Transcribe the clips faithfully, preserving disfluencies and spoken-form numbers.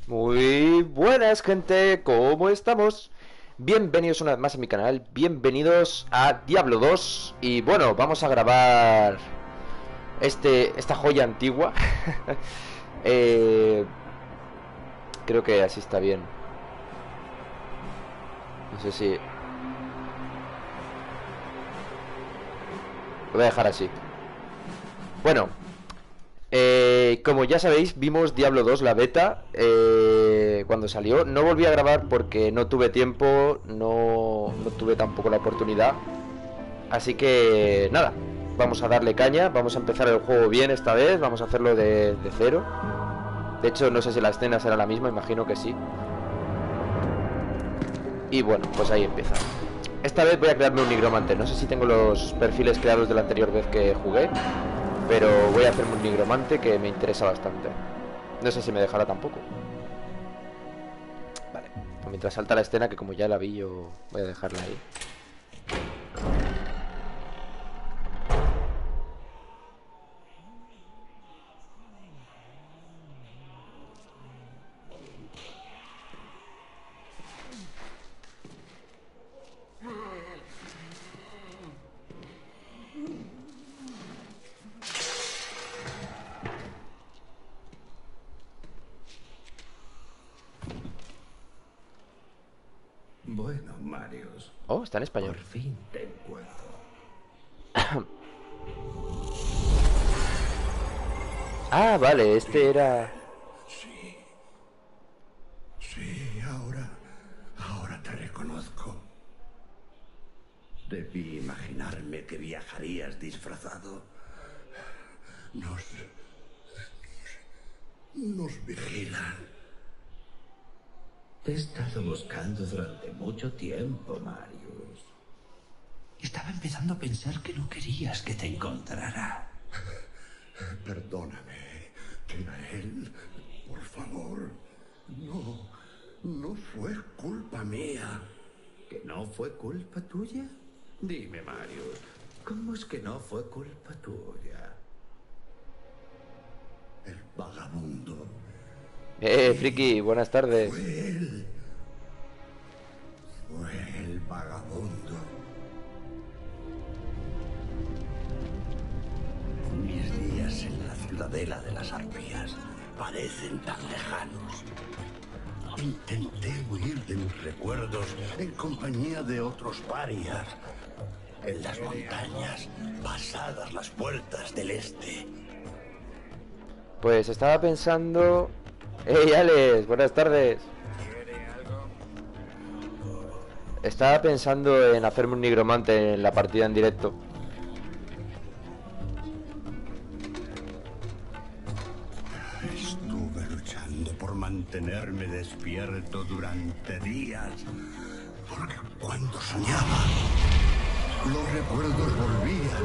Muy buenas, gente, ¿cómo estamos? Bienvenidos una vez más a mi canal, bienvenidos a Diablo dos. Y bueno, vamos a grabar este, esta joya antigua. eh, Creo que así está bien. No sé si... Lo voy a dejar así. Bueno, eh, como ya sabéis, vimos Diablo dos, la beta, eh, cuando salió. No volví a grabar porque no tuve tiempo, no, no tuve tampoco la oportunidad. Así que nada, vamos a darle caña, vamos a empezar el juego bien esta vez, vamos a hacerlo de, de cero. De hecho, no sé si la escena será la misma, imagino que sí. Y bueno, pues ahí empieza. Esta vez voy a crearme un nigromante. No sé si tengo los perfiles creados de la anterior vez que jugué, pero voy a hacerme un nigromante que me interesa bastante. No sé si me dejará tampoco. Vale, pues mientras salta la escena, que como ya la vi, yo voy a dejarla ahí. Bueno, Marius, Oh, está en español. por fin te encuentro. Ah, vale, este era... Sí, sí, ahora, ahora te reconozco. Debí imaginarme que viajarías disfrazado. Nos, nos vigilan. Te he estado buscando durante mucho tiempo, Marius. Estaba empezando a pensar que no querías que te encontrara. Perdóname, Tirael, por favor. No, no fue culpa mía. ¿Que no fue culpa tuya? Dime, Marius, ¿cómo es que no fue culpa tuya? El vagabundo. Eh, friki, buenas tardes. Fue él. Fue el vagabundo. Mis días en la ciudadela de las arpías parecen tan lejanos. Intenté huir de mis recuerdos en compañía de otros parias. En las montañas, pasadas las puertas del este. Pues estaba pensando... ¡Hey, Alex! Buenas tardes. Estaba pensando en hacerme un nigromante en la partida en directo. Estuve luchando por mantenerme despierto durante días. Porque cuando soñaba, los recuerdos volvían.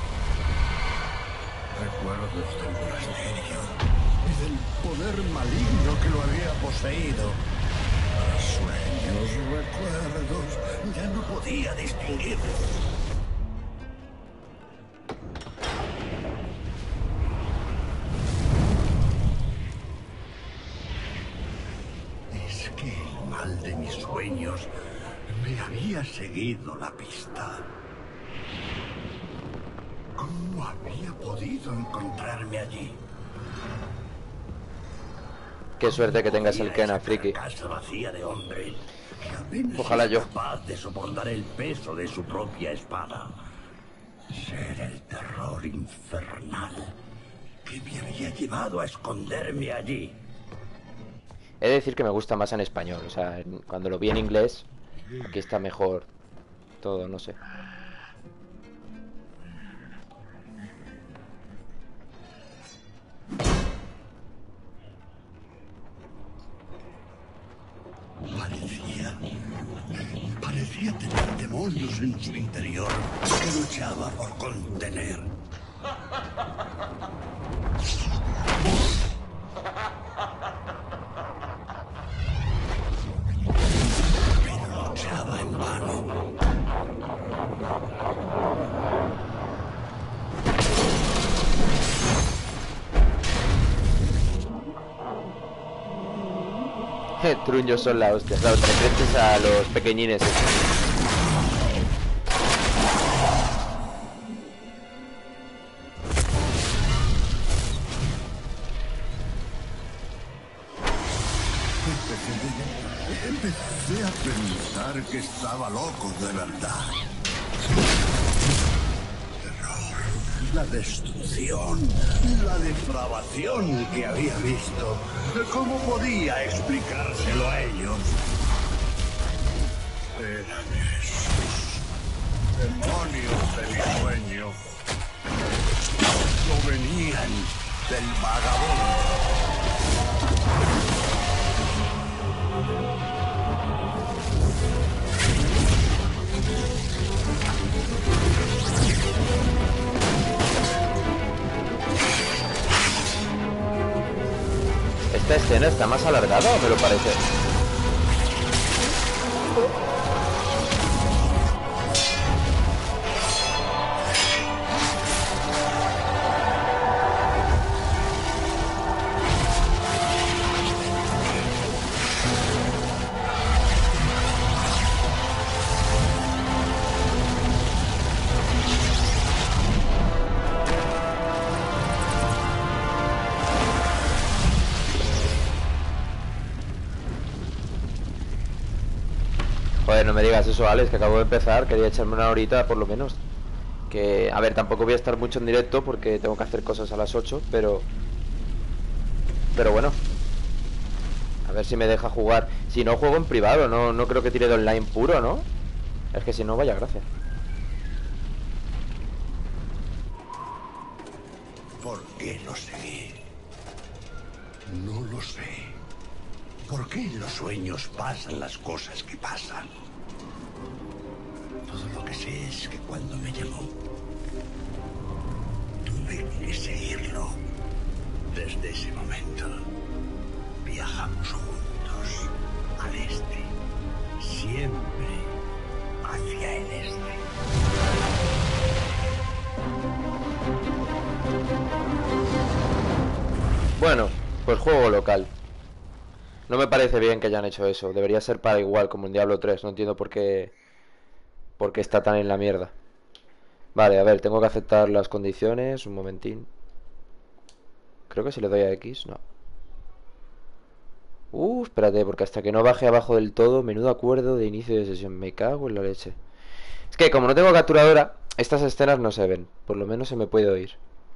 Recuerdos del monasterio y del poder maligno que lo había poseído. Sueños, recuerdos, ya no podía distinguirlos. Es que el mal de mis sueños me había seguido la pista. ¿Cómo había podido encontrarme allí? Qué suerte que tengas el Kena, friki. Casa vacía de hombre que apenas Ojalá es yo. capaz de soportar el peso de su propia espada. Ser el terror infernal que me había llevado a esconderme allí. He de decir que me gusta más en español. O sea, en- cuando lo vi en inglés, aquí está mejor todo, no sé. Parecía, parecía tener demonios en su interior que luchaba por contener. Pero luchaba en vano. Truños son la hostia. Claro, te refieres a los pequeñines estos. Empecé a pensar que estaba loco de verdad. Terror, la destrucción, la depravación que había visto. ¿Cómo podía explicárselo a ellos? Eran esos demonios de mi sueño. No venían del vagabundo. ¿Esta escena está más alargada o me lo parece? Joder, no me digas eso, Alex, que acabo de empezar. Quería echarme una horita por lo menos. Que, a ver, tampoco voy a estar mucho en directo porque tengo que hacer cosas a las ocho, pero... Pero bueno. A ver si me deja jugar. Si no, juego en privado, no, no creo que tire de online puro, ¿no? Es que si no, vaya gracia. ¿Por qué lo seguí? No lo sé. ¿Por qué en los sueños pasan las cosas que pasan? Todo lo que sé es que cuando me llamó, tuve que seguirlo. Desde ese momento, viajamos juntos al este, siempre hacia el este. Bueno, pues juego local. No me parece bien que hayan hecho eso. Debería ser para igual, como en Diablo tres. No entiendo por qué... por qué está tan en la mierda. Vale, a ver, tengo que aceptar las condiciones. Un momentín. Creo que si le doy a X, no. Uh, espérate, porque hasta que no baje abajo del todo, menudo acuerdo de inicio de sesión. Me cago en la leche. Es que como no tengo capturadora, estas escenas no se ven. Por lo menos se me puede oír.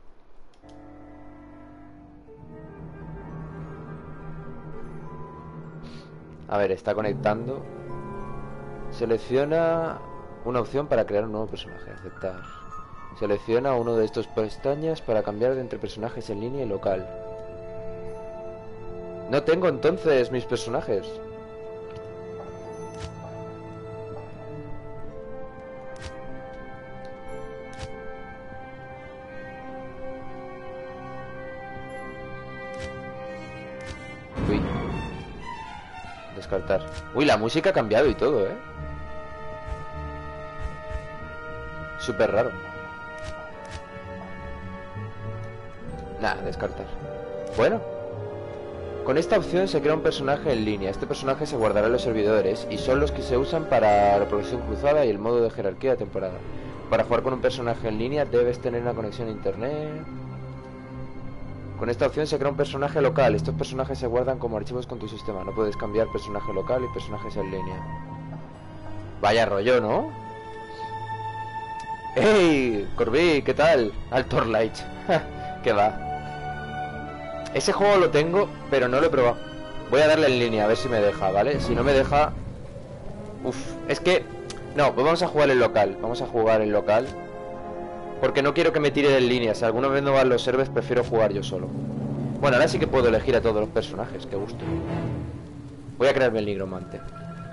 A ver, está conectando. Selecciona una opción para crear un nuevo personaje. Aceptar. Selecciona uno de estos pestañas para cambiar de entre personajes en línea y local. No tengo entonces mis personajes. Uy. Descartar. Uy, la música ha cambiado y todo, ¿eh? Súper raro. Nada, descartar. Bueno. Con esta opción se crea un personaje en línea. Este personaje se guardará en los servidores y son los que se usan para la reproducción cruzada y el modo de jerarquía de temporada. Para jugar con un personaje en línea debes tener una conexión a internet. Con esta opción se crea un personaje local. Estos personajes se guardan como archivos con tu sistema. No puedes cambiar personaje local y personajes en línea. Vaya rollo, ¿no? ¡Hey! Corby, ¿qué tal? Al Torlight. ¿Qué va? Ese juego lo tengo, pero no lo he probado. Voy a darle en línea, a ver si me deja, ¿vale? Si no me deja... Uf, es que... No, pues vamos a jugar en local. Vamos a jugar en local. Porque no quiero que me tire en línea. Si alguna vez no van los servers, prefiero jugar yo solo. Bueno, ahora sí que puedo elegir a todos los personajes. Qué gusto. Voy a crearme el nigromante.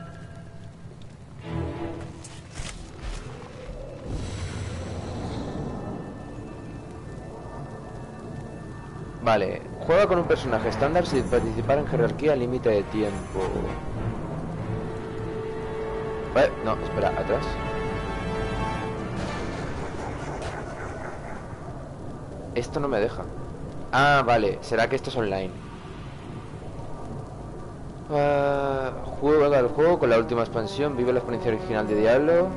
Vale, juega con un personaje estándar sin participar en jerarquía límite de tiempo. Vale, no, espera, atrás. Esto no me deja. Ah, vale, será que esto es online. Uh, juega el juego con la última expansión. Vive la experiencia original de Diablo.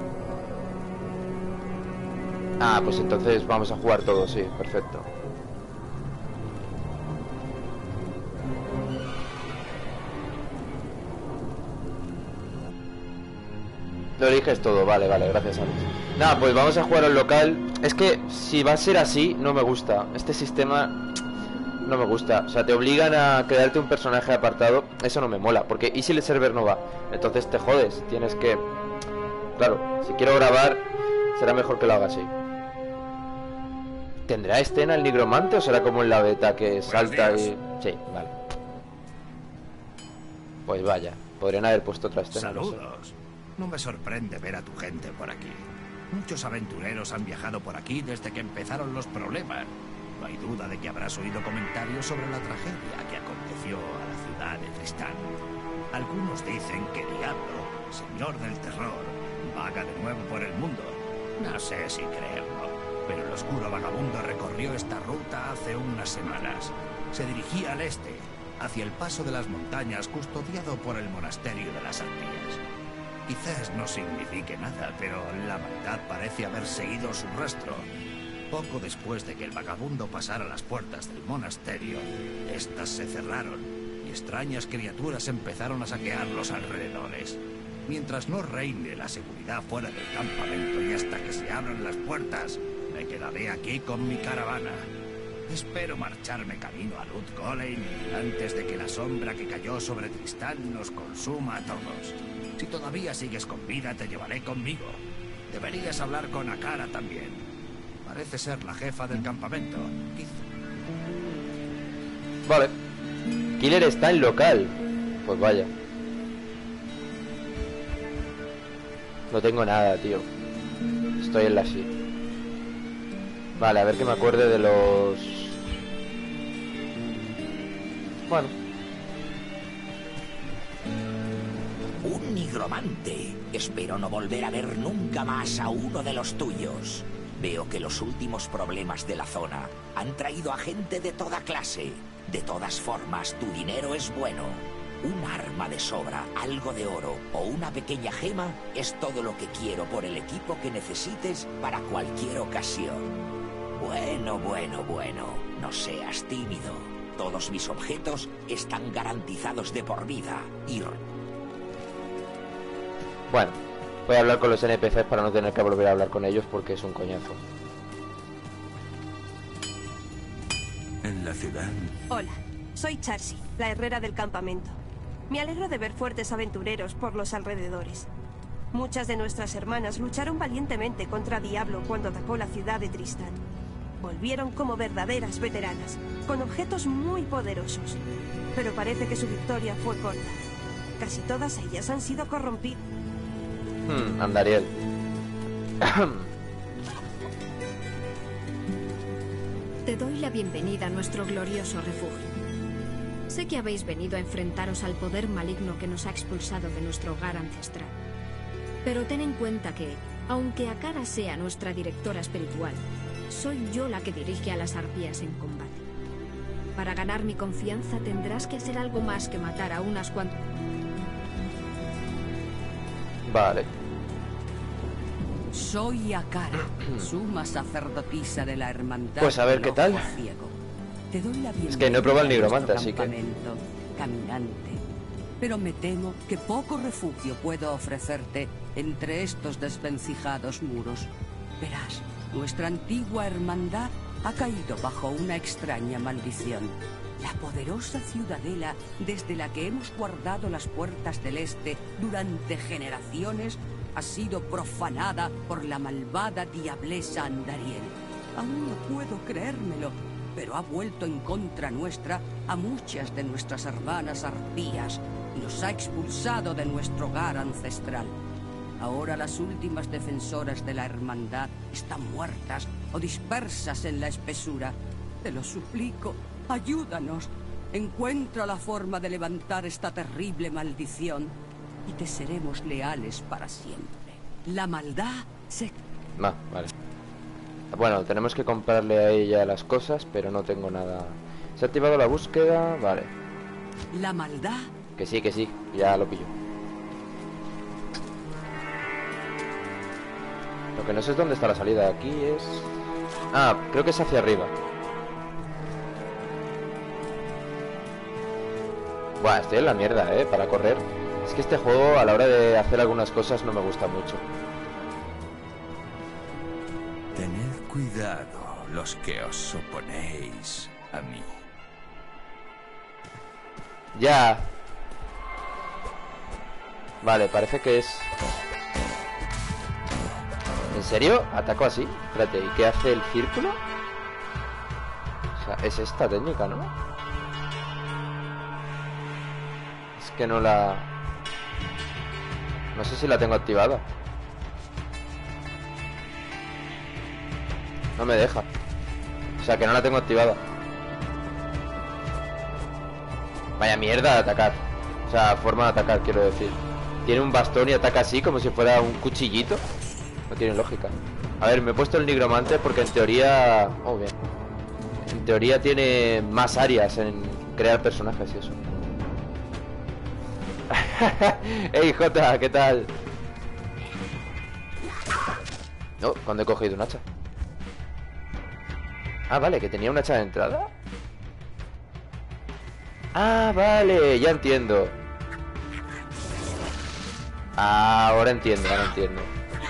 Ah, pues entonces vamos a jugar todo, sí, perfecto. Lo eliges todo, vale, vale, gracias Alex. Nada, pues vamos a jugar al local. Es que si va a ser así, no me gusta. Este sistema no me gusta. O sea, te obligan a crearte un personaje apartado. Eso no me mola, porque ¿y si el server no va? Entonces te jodes, tienes que... Claro, si quiero grabar, será mejor que lo haga así. ¿Tendrá escena el nigromante o será como en la beta que salta y...? Sí, vale. Pues vaya, podrían haber puesto otra escena. Saludos. No sé. No me sorprende ver a tu gente por aquí. Muchos aventureros han viajado por aquí desde que empezaron los problemas. No hay duda de que habrás oído comentarios sobre la tragedia que aconteció a la ciudad de Tristán. Algunos dicen que Diablo, señor del terror, vaga de nuevo por el mundo. No sé si creerlo, pero el oscuro vagabundo recorrió esta ruta hace unas semanas. Se dirigía al este, hacia el paso de las montañas custodiado por el monasterio de las Arpías. Quizás no signifique nada, pero la maldad parece haber seguido su rastro. Poco después de que el vagabundo pasara las puertas del monasterio, estas se cerraron y extrañas criaturas empezaron a saquear los alrededores. Mientras no reine la seguridad fuera del campamento y hasta que se abran las puertas, me quedaré aquí con mi caravana. Espero marcharme camino a Lut Gholein antes de que la sombra que cayó sobre Tristán nos consuma a todos. Si todavía sigues con vida, te llevaré conmigo. Deberías hablar con Akara también. Parece ser la jefa del campamento. Vale. Killer está en local. Pues vaya. No tengo nada, tío. Estoy en la sí. Vale, a ver que me acuerde de los... Bueno. Un nigromante. Espero no volver a ver nunca más a uno de los tuyos. Veo que los últimos problemas de la zona han traído a gente de toda clase. De todas formas, tu dinero es bueno. Un arma de sobra, algo de oro o una pequeña gema es todo lo que quiero por el equipo que necesites para cualquier ocasión. Bueno, bueno, bueno. No seas tímido. Todos mis objetos están garantizados de por vida. Y... Bueno, voy a hablar con los N P Cs para no tener que volver a hablar con ellos porque es un coñazo. En la ciudad. Hola, soy Charsi, la herrera del campamento. Me alegro de ver fuertes aventureros por los alrededores. Muchas de nuestras hermanas lucharon valientemente contra Diablo cuando atacó la ciudad de Tristán. Volvieron como verdaderas veteranas, con objetos muy poderosos. Pero parece que su victoria fue corta. Casi todas ellas han sido corrompidas. Hmm, Andariel. Te doy la bienvenida a nuestro glorioso refugio. Sé que habéis venido a enfrentaros al poder maligno que nos ha expulsado de nuestro hogar ancestral. Pero ten en cuenta que, aunque Akara sea nuestra directora espiritual, soy yo la que dirige a las arpías en combate. Para ganar mi confianza tendrás que hacer algo más que matar a unas cuantas... Vale. Soy Akara, suma sacerdotisa de la hermandad. Pues a ver qué tal. Ciego. Te doy la bienvenida. Es que no he probado el nigromante, a así que... caminante. Pero me temo que poco refugio puedo ofrecerte entre estos desvencijados muros. Verás, nuestra antigua hermandad ha caído bajo una extraña maldición. La poderosa ciudadela desde la que hemos guardado las puertas del este durante generaciones ha sido profanada por la malvada diablesa Andariel. Aún no puedo creérmelo, pero ha vuelto en contra nuestra a muchas de nuestras hermanas arpías y nos ha expulsado de nuestro hogar ancestral. Ahora las últimas defensoras de la hermandad están muertas o dispersas en la espesura. Te lo suplico, ayúdanos. Encuentra la forma de levantar esta terrible maldición y te seremos leales para siempre. La maldad se... No, vale. Bueno, tenemos que comprarle a ella las cosas, pero no tengo nada. Se ha activado la búsqueda, vale. La maldad Que sí, que sí, ya lo pillo. Lo que no sé es dónde está la salida. Aquí es... Ah, creo que es hacia arriba. Buah, estoy en la mierda, eh, para correr. Es que este juego a la hora de hacer algunas cosas no me gusta mucho. Tened cuidado los que os oponéis a mí. Ya. Vale, parece que es... ¿En serio? ¿Ataco así? Espérate, ¿y qué hace el círculo? O sea, es esta técnica, ¿no? Es que no la... No sé si la tengo activada. No me deja. O sea, que no la tengo activada. Vaya mierda de atacar. O sea, forma de atacar, quiero decir. Tiene un bastón y ataca así, como si fuera un cuchillito. No tiene lógica. A ver, me he puesto el nigromante porque en teoría... Oh, bien. En teoría tiene más áreas en crear personajes y eso. Hey, Jota, ¿qué tal? No, ¿cuándo he cogido un hacha? Ah, vale, que tenía un hacha de entrada. Ah, vale, ya entiendo. Ah, ahora entiendo, ahora entiendo.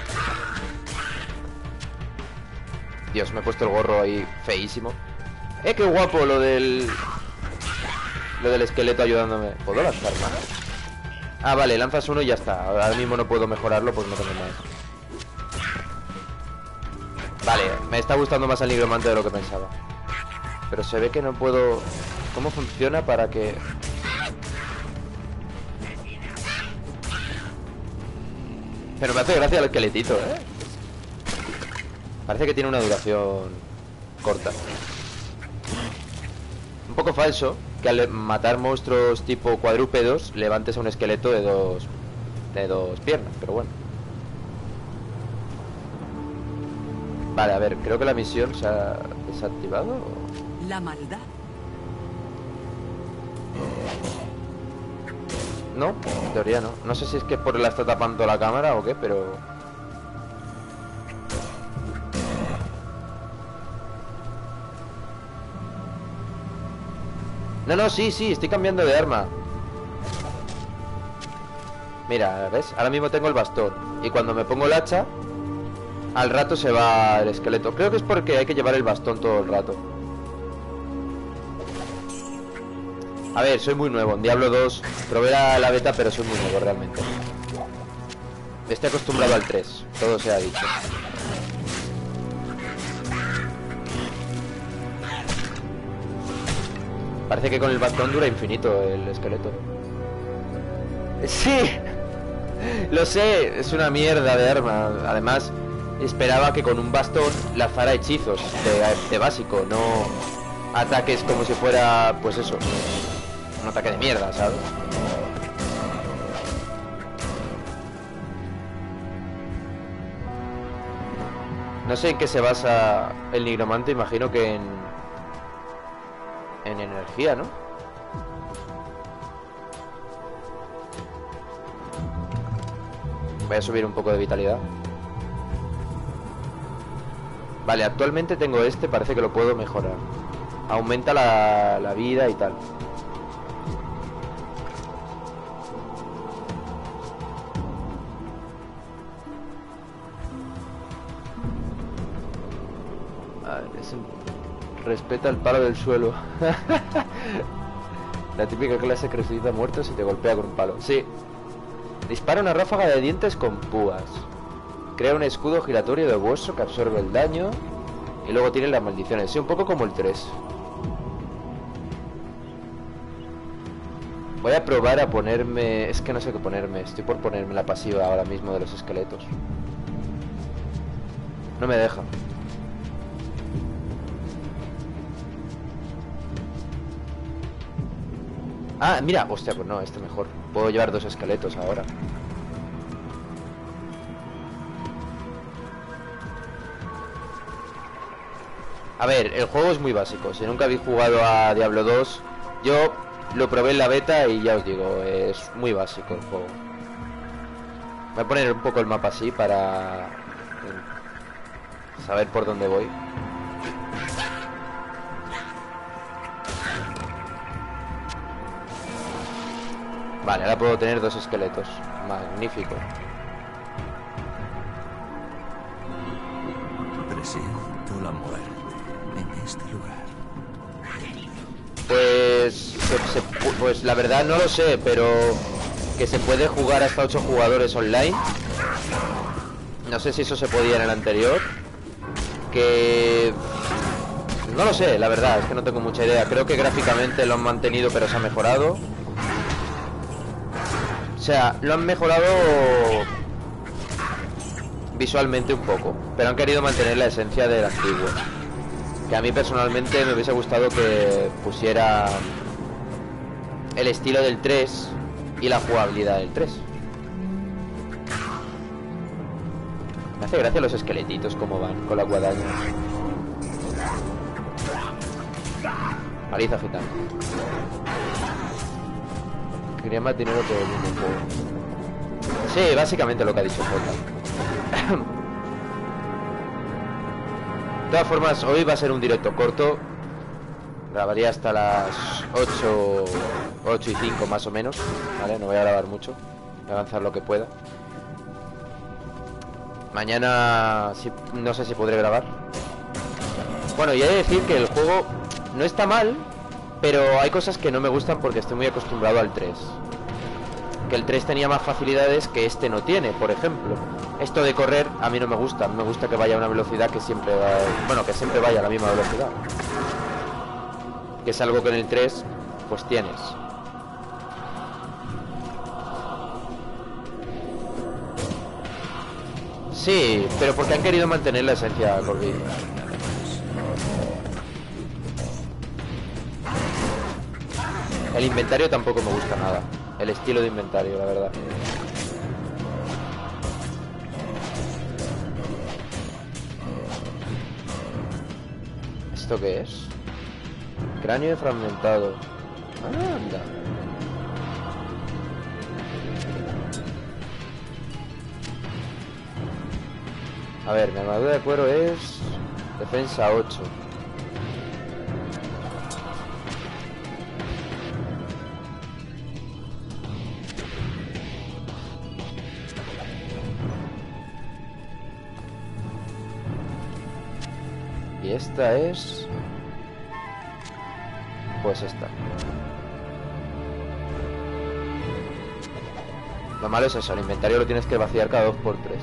Dios, me he puesto el gorro ahí feísimo. Eh, qué guapo lo del... Lo del esqueleto ayudándome. ¿Puedo lanzar más? Ah, vale, lanzas uno y ya está. Ahora mismo no puedo mejorarlo, pues no tengo más. Vale, me está gustando más el nigromante de lo que pensaba. Pero se ve que no puedo... ¿Cómo funciona para que...? Pero me hace gracia el esqueletito, ¿eh? Parece que tiene una duración corta. Un poco falso que al matar monstruos tipo cuadrúpedos levantes a un esqueleto de dos de dos piernas, pero bueno. Vale, a ver, creo que la misión se ha desactivado. La maldad. No, en teoría no. No sé si es que por la está tapando la cámara o qué, pero... No, no, sí, sí, estoy cambiando de arma. Mira, ¿ves? Ahora mismo tengo el bastón. Y cuando me pongo el hacha, al rato se va el esqueleto. Creo que es porque hay que llevar el bastón todo el rato. A ver, soy muy nuevo. En Diablo dos probé la, la beta, pero soy muy nuevo realmente. Estoy acostumbrado al tres, todo se ha dicho. Parece que con el bastón dura infinito el esqueleto. ¡Sí! Lo sé, es una mierda de arma. Además, esperaba que con un bastón lanzara hechizos de, de básico, no ataques como si fuera, pues eso, un ataque de mierda, ¿sabes? No sé en qué se basa el nigromante, imagino que en... En energía, ¿no? Voy a subir un poco de vitalidad. Vale, actualmente tengo este, parece que lo puedo mejorar. Aumenta la, la vida y tal. Vale, es un... Respeta el palo del suelo. La típica clase que resucita muertos y te golpea con un palo. Sí. Dispara una ráfaga de dientes con púas. Crea un escudo giratorio de hueso que absorbe el daño. Y luego tiene las maldiciones. Sí, un poco como el tres. Voy a probar a ponerme... Es que no sé qué ponerme. Estoy por ponerme la pasiva ahora mismo de los esqueletos. No me deja. Ah, mira, hostia, pues no, este mejor. Puedo llevar dos esqueletos ahora. A ver, el juego es muy básico. Si nunca habéis jugado a Diablo dos, yo lo probé en la beta y ya os digo, es muy básico el juego. Voy a poner un poco el mapa así para saber por dónde voy. Vale, ahora puedo tener dos esqueletos. Magnífico. Presiento la muerte en este lugar. Pues, se- se- pues la verdad no lo sé, pero que se puede jugar hasta ocho jugadores online. No sé si eso se podía en el anterior. Que... no lo sé, la verdad, es que no tengo mucha idea. Creo que gráficamente lo han mantenido, pero se ha mejorado. O sea, lo han mejorado visualmente un poco, pero han querido mantener la esencia del antiguo. Que a mí personalmente me hubiese gustado que pusiera el estilo del tres y la jugabilidad del tres. Me hace gracia los esqueletitos como van con la guadaña. Paliza gitana. Quería más dinero que el mismo juego. Sí, básicamente lo que ha dicho Jota. De todas formas, hoy va a ser un directo corto. Grabaría hasta las ocho, ocho y cinco más o menos. Vale, no voy a grabar mucho. Voy a avanzar lo que pueda. Mañana sí, no sé si podré grabar. Bueno, y he de decir que el juego no está mal, pero hay cosas que no me gustan porque estoy muy acostumbrado al tres. Que el tres tenía más facilidades que este no tiene, por ejemplo. Esto de correr a mí no me gusta. Me gusta que vaya a una velocidad que siempre va... Bueno, que siempre vaya a la misma velocidad. Que es algo que en el tres pues tienes. Sí, pero porque han querido mantener la esencia, Corby. El inventario tampoco me gusta nada. El estilo de inventario, la verdad. ¿Esto qué es? Cráneo fragmentado. Ah, anda. A ver, mi armadura de cuero es defensa ocho. Y esta es... pues esta. Lo malo es eso, el inventario lo tienes que vaciar cada dos por tres.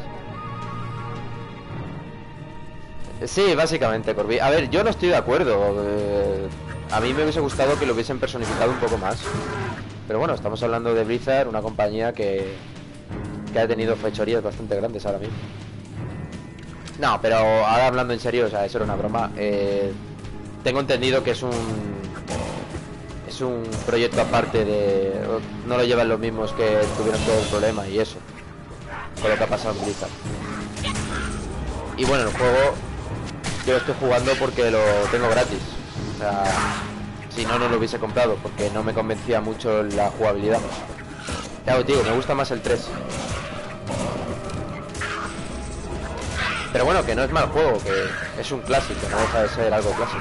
Sí, básicamente, Corby. A ver, yo no estoy de acuerdo. Eh, a mí me hubiese gustado que lo hubiesen personificado un poco más. Pero bueno, estamos hablando de Blizzard, una compañía que, que ha tenido fechorías bastante grandes ahora mismo. No, pero ahora hablando en serio, o sea, eso era una broma. Eh, tengo entendido que es un... es un proyecto aparte de... no lo llevan los mismos que tuvieron todo el problema y eso. Con lo que ha pasado en Blizzard. Y bueno, el juego... yo lo estoy jugando porque lo tengo gratis. O sea, si no, no lo hubiese comprado porque no me convencía mucho la jugabilidad. Ya os digo, me gusta más el tres. Pero bueno, que no es mal juego, que es un clásico, no deja de ser algo clásico.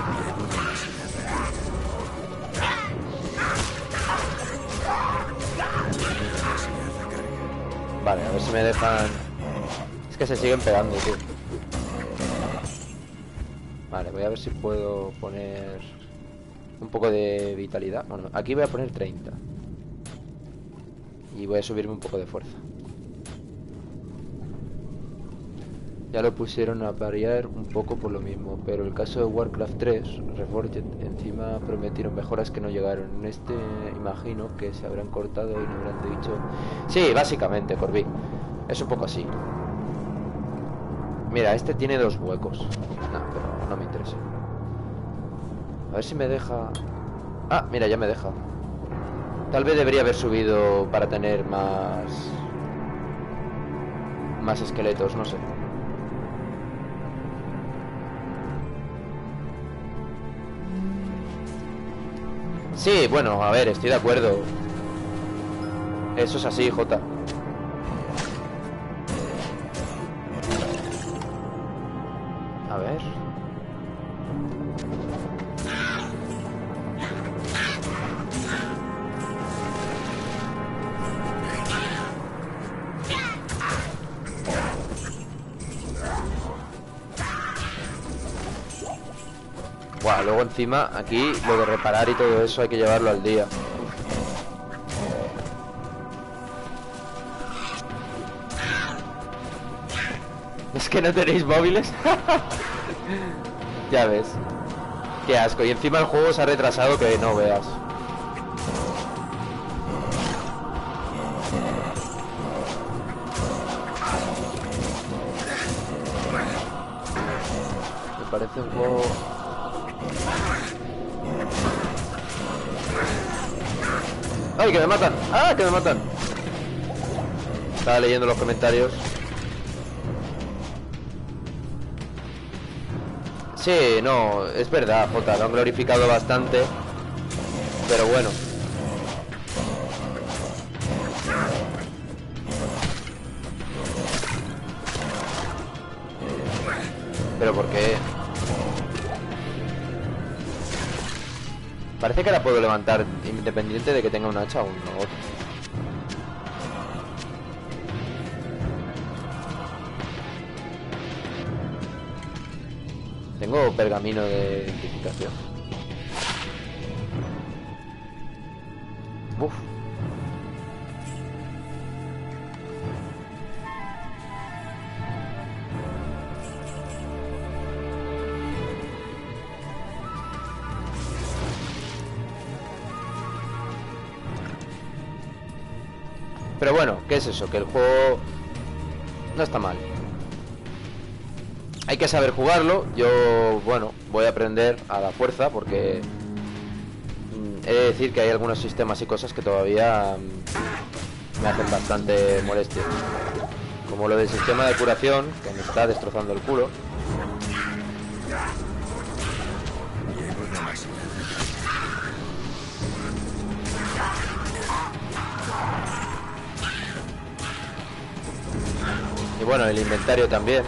Vale, a ver si me dejan... es que se siguen pegando, tío. Vale, voy a ver si puedo poner un poco de vitalidad. Bueno, aquí voy a poner treinta. Y voy a subirme un poco de fuerza. Ya lo pusieron a variar un poco por lo mismo, pero el caso de Warcraft tres, Reforged, encima prometieron mejoras que no llegaron. En este imagino que se habrán cortado y no habrán dicho... Sí, básicamente, Corby. Es un poco así. Mira, este tiene dos huecos. No, pero no me interesa. A ver si me deja... ah, mira, ya me deja. Tal vez debería haber subido para tener más... más esqueletos, no sé. Sí, bueno, a ver, estoy de acuerdo. Eso es así, Jota. A ver. Buah, luego encima aquí lo de reparar y todo eso hay que llevarlo al día. Es que no tenéis móviles. Ya ves. Qué asco. Y encima el juego se ha retrasado que no veas. Me parece un juego... ¡Ay, que me matan! ¡Ah, que me matan! Estaba leyendo los comentarios. Sí, no, es verdad, Jota, lo han glorificado bastante. Pero bueno. Pero ¿por qué? Parece que la puedo levantar independiente de que tenga un hacha o un otro. Tengo pergamino de identificación. Uf. Pero bueno, ¿qué es eso? Que el juego no está mal. Hay que saber jugarlo. Yo, bueno, voy a aprender a la fuerza porque he de decir que hay algunos sistemas y cosas que todavía me hacen bastante molestia. Como lo del sistema de curación, que me está destrozando el culo. Y bueno, el inventario también.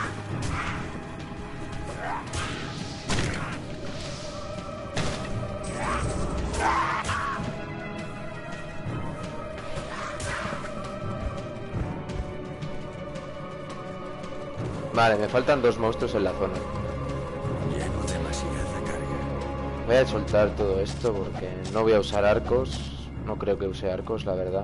Vale, me faltan dos monstruos en la zona. Llevo demasiada carga. Voy a soltar todo esto porque no voy a usar arcos. No creo que use arcos, la verdad.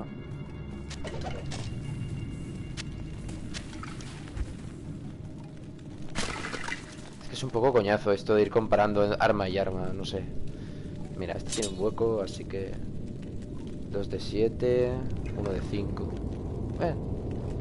Es que es un poco coñazo esto de ir comparando arma y arma, no sé. Mira, este tiene un hueco, así que... dos de siete, uno de cinco. Bueno.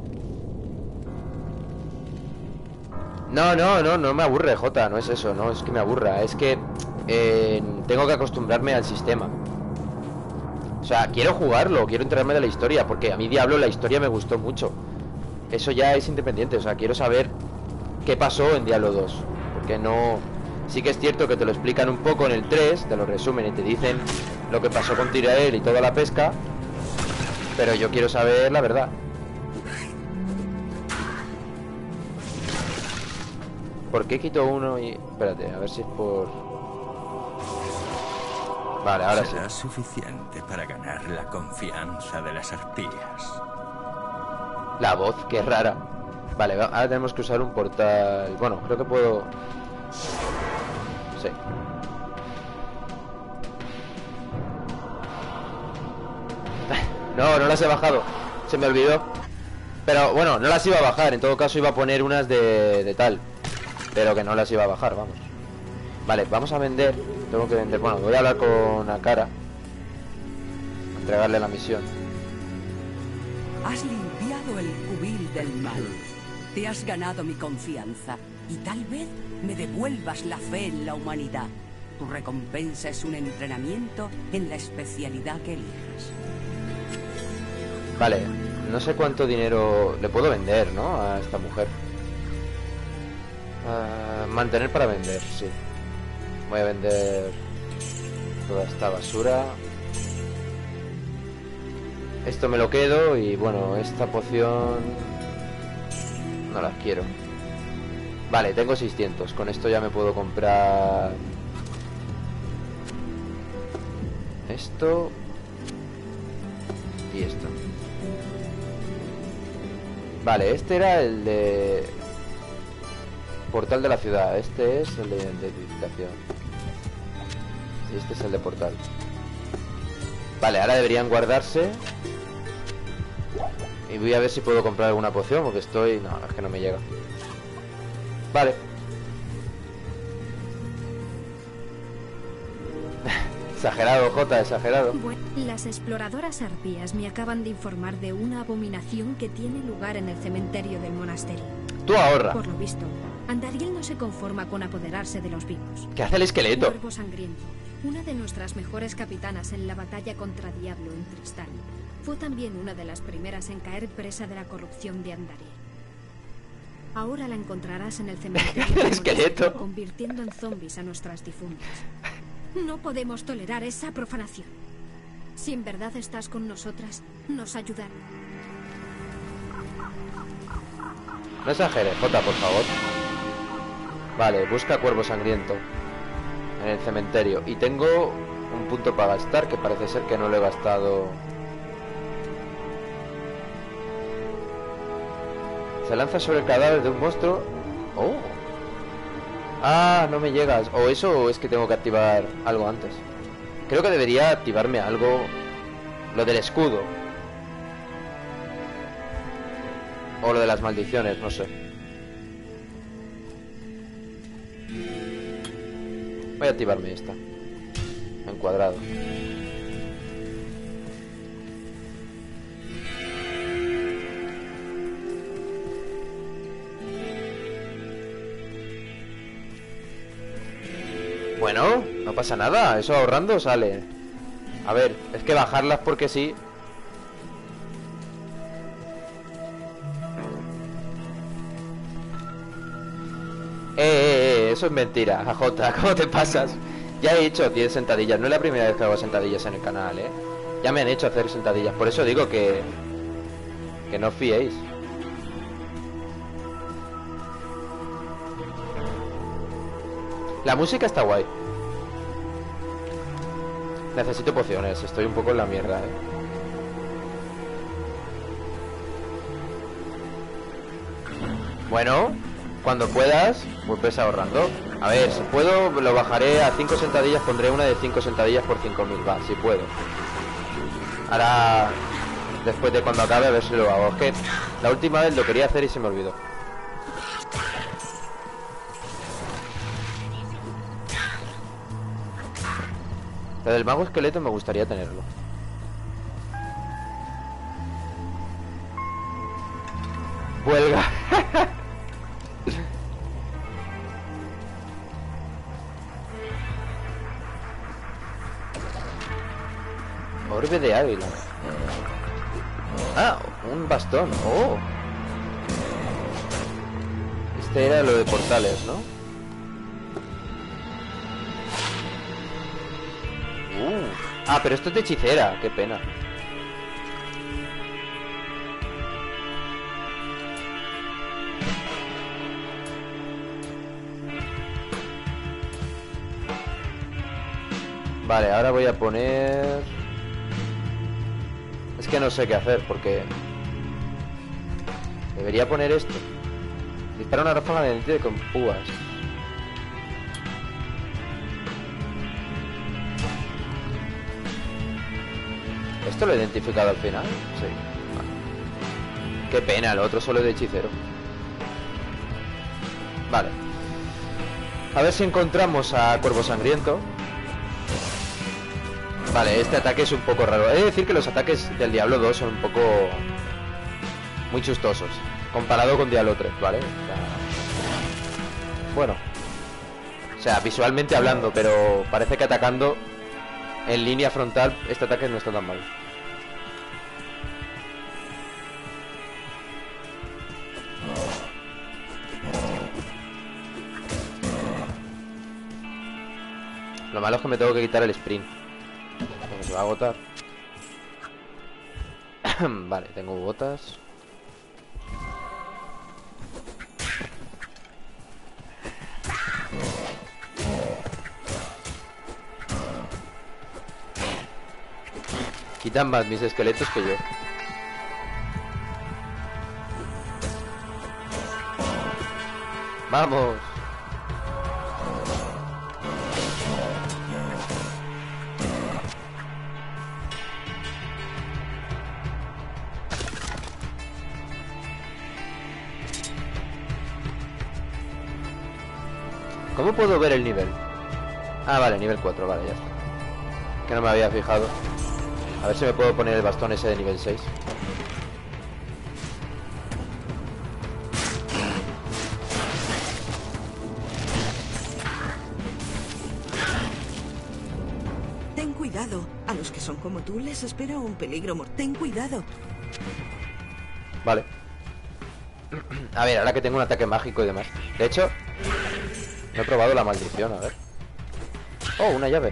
No, no, no, no me aburre, Jota, no es eso, no es que me aburra, es que eh, tengo que acostumbrarme al sistema. O sea, quiero jugarlo, quiero enterarme de la historia, porque a mí Diablo la historia me gustó mucho. Eso ya es independiente, o sea, quiero saber qué pasó en Diablo dos. Porque no... Sí que es cierto que te lo explican un poco en el tres, te lo resumen y te dicen lo que pasó con Tyrael y toda la pesca, pero yo quiero saber la verdad. ¿Por qué quito uno y...? Espérate, a ver si es por... Vale, ahora sí. Será suficiente para ganar la confianza de las arpías. La voz, qué rara. Vale, ahora tenemos que usar un portal... Bueno, creo que puedo... Sí. No, no las he bajado. Se me olvidó. Pero bueno, no las iba a bajar. En todo caso iba a poner unas de, de tal. Pero que no las iba a bajar, vamos. Vale, vamos a vender. Tengo que vender, bueno, voy a hablar con Akara. Entregarle la misión. Has limpiado el cubil del mal. Te has ganado mi confianza. Y tal vez me devuelvas la fe en la humanidad. Tu recompensa es un entrenamiento en la especialidad que elijas. Vale, no sé cuánto dinero le puedo vender, ¿no? A esta mujer. Uh, mantener para vender, sí. Voy a vender toda esta basura. Esto me lo quedo y bueno, esta poción no la quiero. Vale, tengo seiscientos. Con esto ya me puedo comprar esto y esto. Vale, este era el de portal de la ciudad. Este es el de identificación. Y este es el de portal. Vale, ahora deberían guardarse. Y voy a ver si puedo comprar alguna poción, porque estoy... No, es que no me llega. Vale. Exagerado, Jota, exagerado. Bueno, las exploradoras arpías me acaban de informar de una abominación que tiene lugar en el cementerio del monasterio. Tú ahorra. Por lo visto, Andariel no se conforma con apoderarse de los vivos. ¿Qué hace el esqueleto? Cuervo Sangriento, una de nuestras mejores capitanas en la batalla contra Diablo en Tristán, fue también una de las primeras en caer presa de la corrupción de Andariel. Ahora la encontrarás en el cementerio el esqueleto, convirtiendo en zombies a nuestras difuntas. No podemos tolerar esa profanación. Si en verdad estás con nosotras, nos ayudará. No exageres, Jota, por favor. Vale, busca Cuervo Sangriento en el cementerio. Y tengo un punto para gastar, que parece ser que no lo he gastado. Se lanza sobre el cadáver de un monstruo. Oh. Ah, no me llegas. O eso o es que tengo que activar algo antes. Creo que debería activarme algo. Lo del escudo. O lo de las maldiciones, no sé. Voy a activarme esta. Encuadrado. Bueno, no pasa nada. Eso ahorrando sale. A ver, es que bajarlas porque sí. Eh, eh, eh, eso es mentira, Jota, ¿cómo te pasas? Ya he hecho diez sentadillas, no es la primera vez que hago sentadillas en el canal, ¿eh? Ya me han hecho hacer sentadillas, por eso digo que... Que no os fiéis. La música está guay. Necesito pociones, estoy un poco en la mierda, ¿eh? Bueno... Cuando puedas, pues ahorrando. A ver, si puedo, lo bajaré a cinco sentadillas. Pondré una de cinco sentadillas por cinco mil. Va, si puedo. Ahora, después de cuando acabe, a ver si lo hago. Es que la última vez lo quería hacer y se me olvidó. Lo del mago esqueleto me gustaría tenerlo. Huelga. Orbe de Ávila. Ah, un bastón. Oh. Este era lo de portales, ¿no? Uh. Ah, pero esto es de hechicera. Qué pena. Vale, ahora voy a poner... Es que no sé qué hacer, porque... Debería poner esto. Dispara una ráfaga de dente con púas. ¿Esto lo he identificado al final? Sí. Vale. Qué pena, el otro solo es de hechicero. Vale. A ver si encontramos a Cuervo Sangriento. Vale, este ataque es un poco raro. He de decir que los ataques del Diablo dos son un poco... muy chistosos comparado con Diablo tres, ¿vale? O sea... Bueno. O sea, visualmente hablando, pero parece que atacando en línea frontal este ataque no está tan mal. Lo malo es que me tengo que quitar el sprint. Porque se va a agotar. Vale, tengo botas. Quitan más mis esqueletos que yo. ¡Vamos! ¿Cómo puedo ver el nivel? Ah, vale, nivel cuatro, vale, ya está. Que no me había fijado. A ver si me puedo poner el bastón ese de nivel seis. Ten cuidado. A los que son como tú les espera un peligro mortal. Ten cuidado. Vale. A ver, ahora que tengo un ataque mágico y demás. De hecho, no he probado la maldición, a ver. Oh, una llave.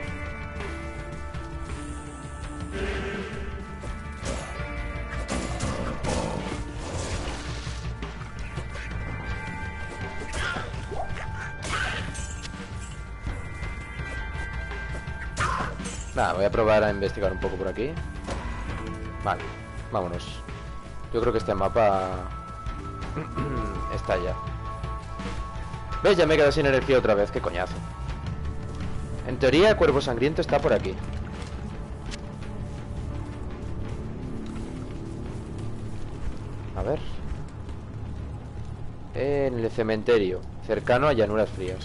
Nada, voy a probar a investigar un poco por aquí. Vale, vámonos. Yo creo que este mapa está ya. ¿Ves? Ya me he quedado sin energía otra vez, qué coñazo. En teoría, Cuervo Sangriento está por aquí. A ver. En el cementerio, cercano a Llanuras Frías.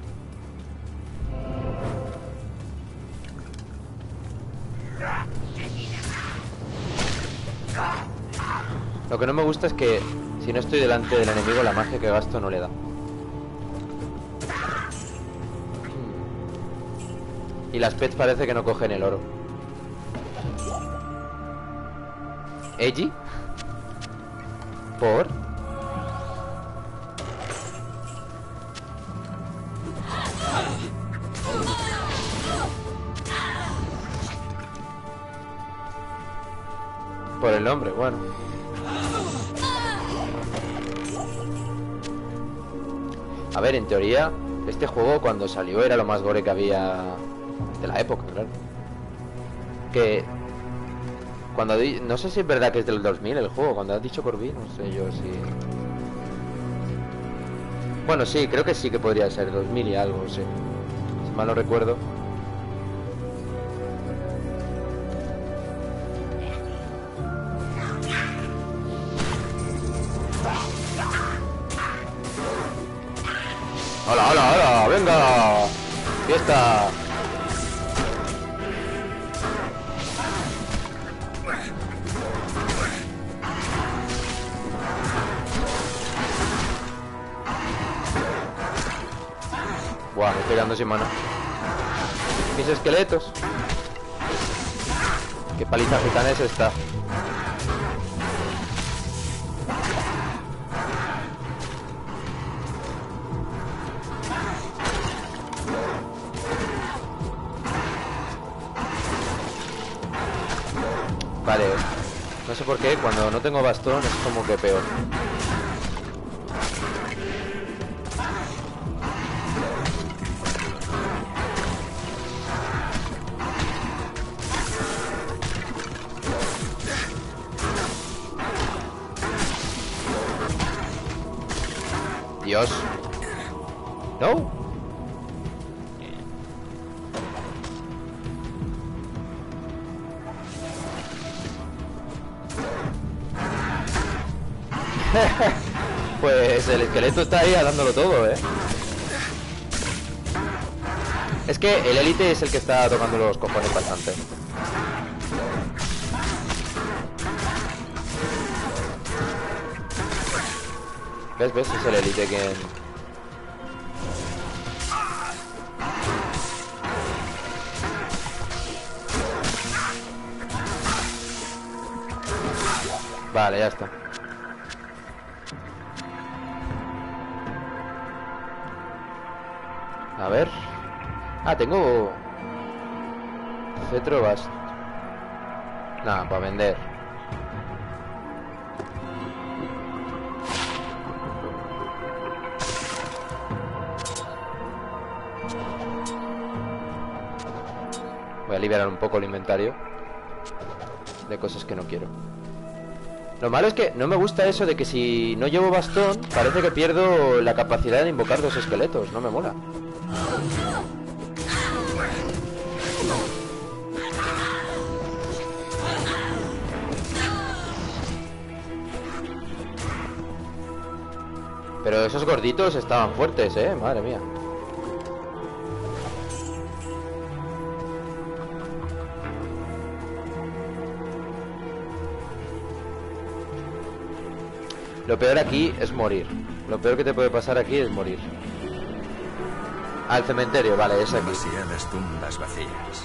Lo que no me gusta es que si no estoy delante del enemigo, la magia que gasto no le da. Y las pets parece que no cogen el oro. ¿Eiji? ¿Por? Por el nombre, bueno. A ver, en teoría, este juego cuando salió era lo más gore que había de la época, claro. Que cuando di... no sé si es verdad que es del dos mil el juego. Cuando has dicho Corby, no sé yo si... Bueno, sí, creo que sí que podría ser dos mil y algo, sí. Si mal no recuerdo. ¡Hola, hola, hola! ¡Venga! ¡Fiesta! Buah, me estoy quedando sin mano. Mis esqueletos. Qué paliza gitana es esta. Vale, no sé por qué, cuando no tengo bastón es como que peor. Dios. No. Pues el esqueleto está ahí dándolo todo, ¿eh? Es que el élite es el que está tocando los cojones bastante. ¿Ves? ¿Ves? Es el élite quien... Vale, ya está. A ver. Ah, tengo... Cetro vas. Nada, para vender. Voy a liberar un poco el inventario de cosas que no quiero. Lo malo es que no me gusta eso de que si no llevo bastón parece que pierdo la capacidad de invocar dos esqueletos. No me mola. Pero esos gorditos estaban fuertes, eh, madre mía. Lo peor aquí es morir. Lo peor que te puede pasar aquí es morir. Al cementerio, vale, es aquí. Demasiadas tumbas vacías.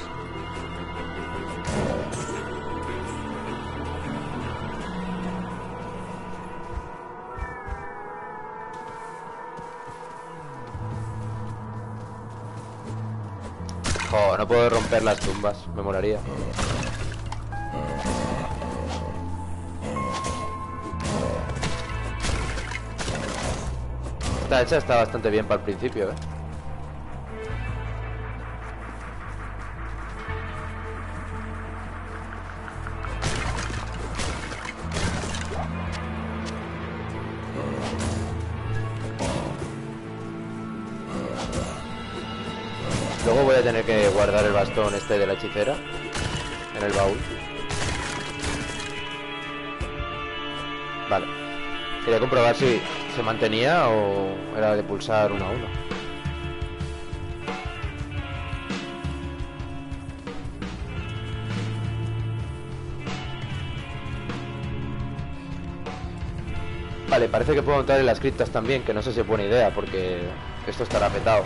Oh, no puedo romper las tumbas. Me molaría. Esta hecha está bastante bien para el principio, ¿eh? Luego voy a tener que guardar el bastón este de la hechicera en el baúl. Vale. Quería comprobar si se mantenía o era de pulsar uno a uno. Vale, parece que puedo entrar en las criptas también, que no sé si es buena idea porque esto estará petado.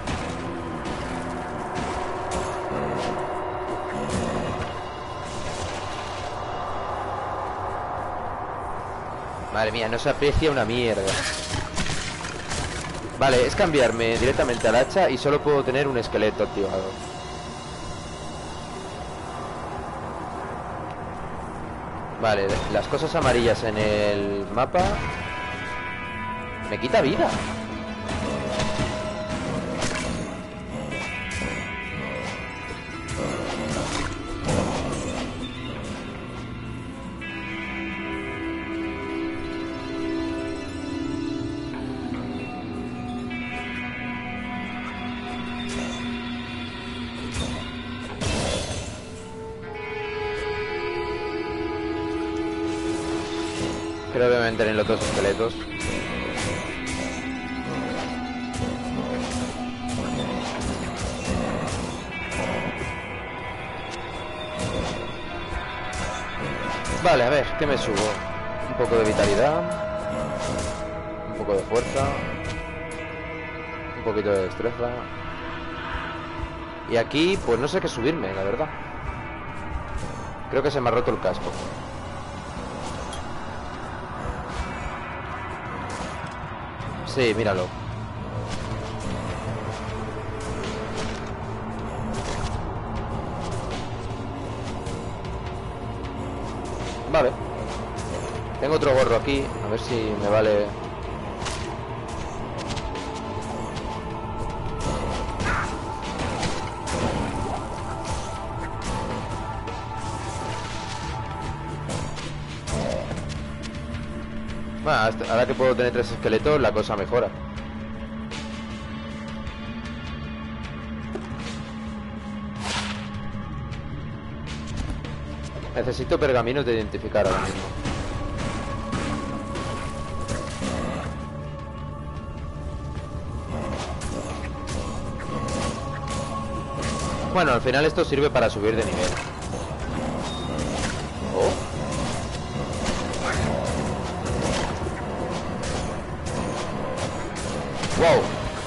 Madre mía, no se aprecia una mierda. Vale, es cambiarme directamente al hacha y solo puedo tener un esqueleto activado. Vale, las cosas amarillas en el mapa me quita vida. Creo que me voy a meter en los dos esqueletos. Vale, a ver, ¿qué me subo? Un poco de vitalidad, un poco de fuerza, un poquito de destreza. Y aquí, pues no sé qué subirme, la verdad. Creo que se me ha roto el casco. Sí, míralo. Vale. Tengo otro gorro aquí. A ver si me vale. Bueno, hasta ahora que puedo tener tres esqueletos, la cosa mejora. Necesito pergaminos de identificar ahora mismo. Bueno, al final esto sirve para subir de nivel. Oh. Wow.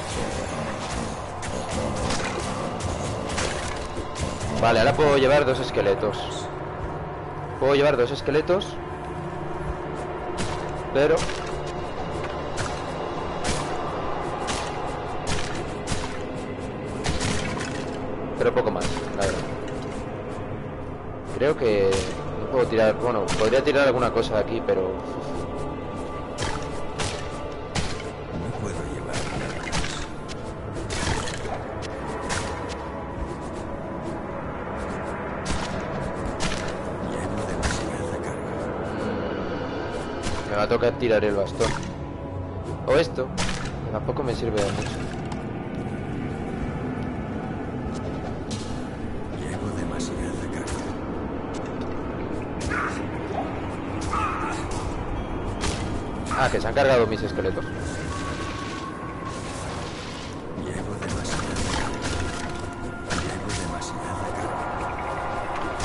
Vale, ahora puedo llevar dos esqueletos. Puedo llevar dos esqueletos. Pero Pero poco más, la verdad. Creo que no puedo tirar... Bueno, podría tirar alguna cosa de aquí, pero... No puedo llevar nada más. Llevo demasiada carga. Me va a tocar tirar el bastón. O esto, que tampoco me sirve de mucho. Llevo demasiada carga. Ah, que se han cargado mis esqueletos. Llevo demasiada carga. Llevo demasiada carga.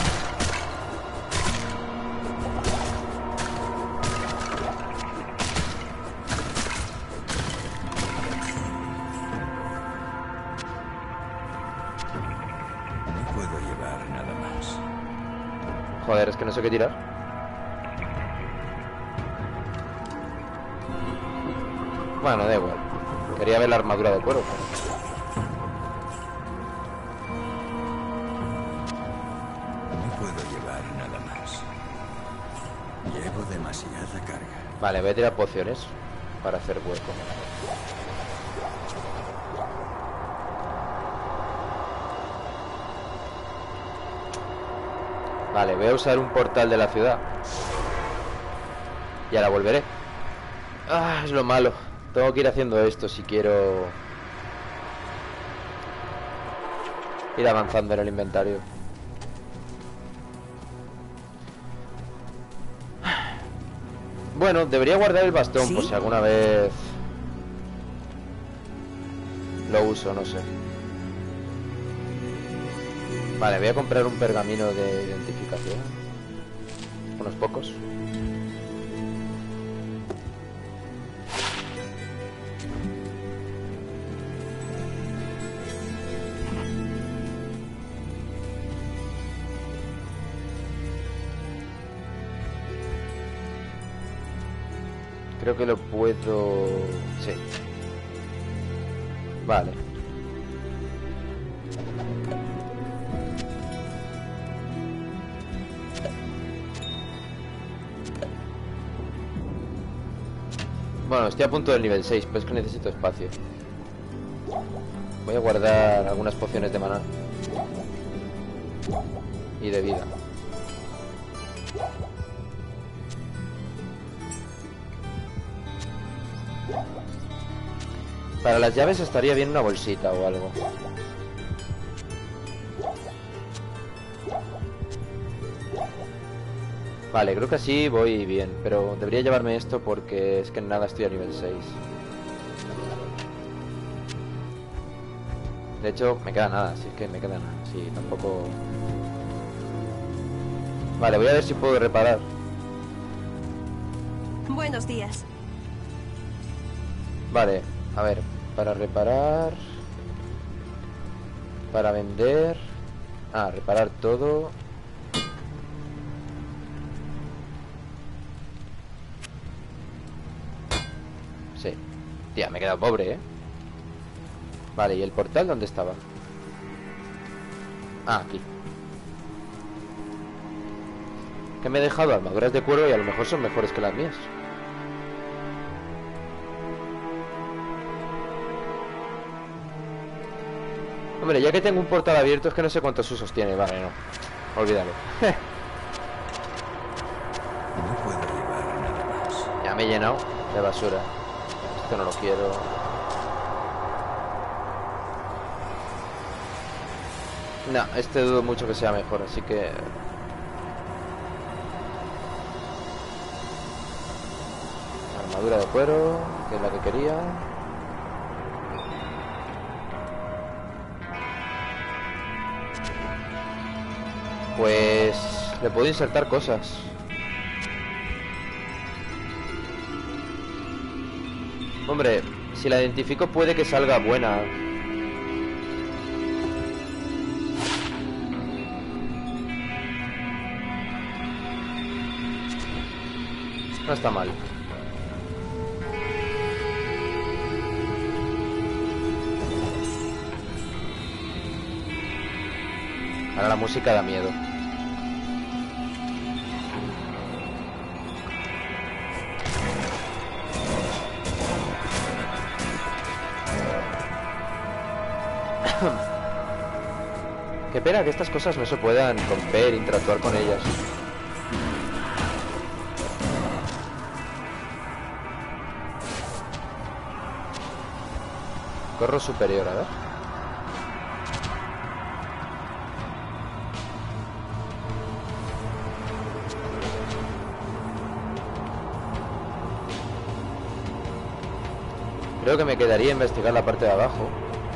No puedo llevar nada más. Joder, es que no sé qué tirar. Bueno, da igual. Quería ver la armadura de cuero. No puedo llevar nada más. Llevo demasiada carga. Vale, voy a tirar pociones para hacer hueco. Vale, voy a usar un portal de la ciudad. Y ahora volveré. Ah, es lo malo. Tengo que ir haciendo esto si quiero ir avanzando en el inventario. Bueno, debería guardar el bastón, ¿sí?, por si alguna vez lo uso, no sé. Vale, voy a comprar un pergamino de identificación. Unos pocos. Creo que lo puedo... Sí. Vale. Bueno, estoy a punto del nivel seis, pero es que necesito espacio. Voy a guardar algunas pociones de maná y de vida. Para las llaves estaría bien una bolsita o algo. Vale, creo que así voy bien, pero debería llevarme esto porque es que en nada estoy a nivel seis. De hecho, me queda nada, así que me queda nada. Sí, tampoco... Vale, voy a ver si puedo reparar. Buenos días. Vale, a ver, para reparar... Para vender... Ah, reparar todo... Sí. Tía, me he quedado pobre, ¿eh? Vale, ¿y el portal dónde estaba? Ah, aquí. Que me he dejado armaduras de cuero y a lo mejor son mejores que las mías. Hombre, ya que tengo un portal abierto es que no sé cuántos usos tiene. Vale, no. Olvídalo. No puedo llevar nada más. Ya me he llenado de basura. Esto no lo quiero. No, este dudo mucho que sea mejor, así que... Armadura de cuero, que es la que quería. Pues... le puedo insertar cosas. Hombre, si la identifico puede que salga buena. No está mal. Ahora la música da miedo. pena que estas cosas no se puedan romper, interactuar con ellas. Corro superior, a ver. Creo que me quedaría investigar la parte de abajo.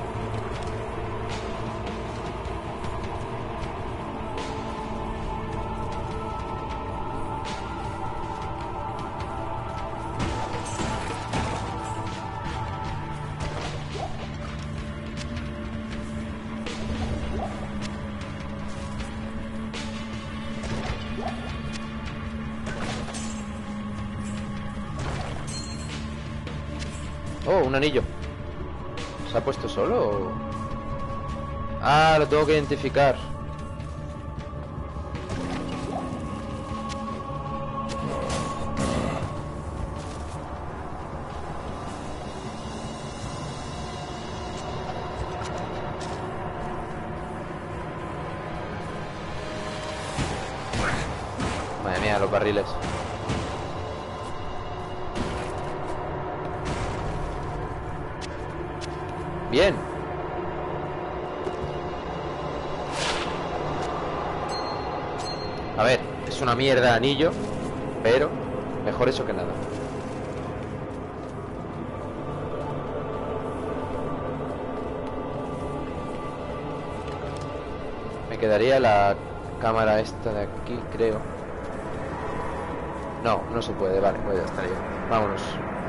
Oh, un anillo. ¿Se ha puesto solo o...? Ah, lo tengo que identificar. Madre mía, los barriles. Bien. A ver, es una mierda de anillo, pero mejor eso que nada. Me quedaría la cámara esta de aquí, creo. No, no se puede, vale, pues ya estaría. Vámonos.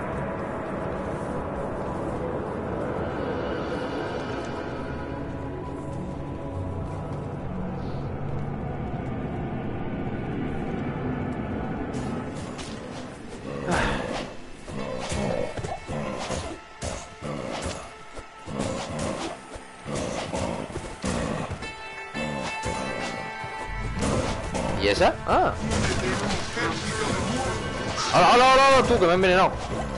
¿Y esa? Ah. ¡Hala, hala, hala! Tú, que me he envenenado.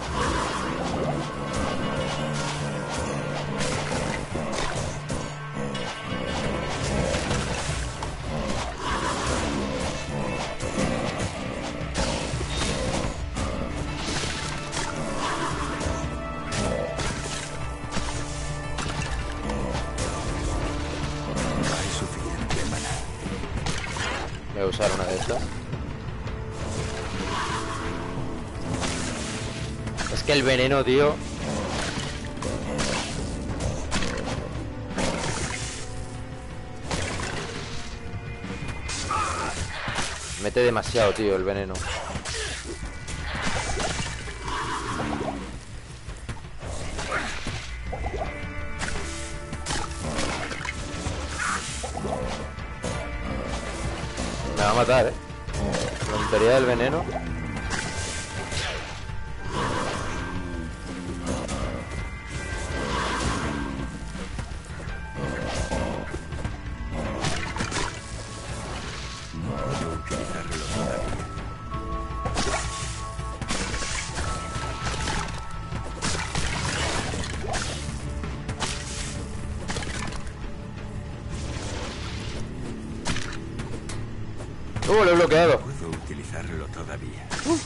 Voy a usar una de estas. Es que el veneno, tío. Mete demasiado, tío, el veneno. Me va a matar, eh. La tontería del veneno. Uh, lo he bloqueado. Puedo utilizarlo todavía. Uh.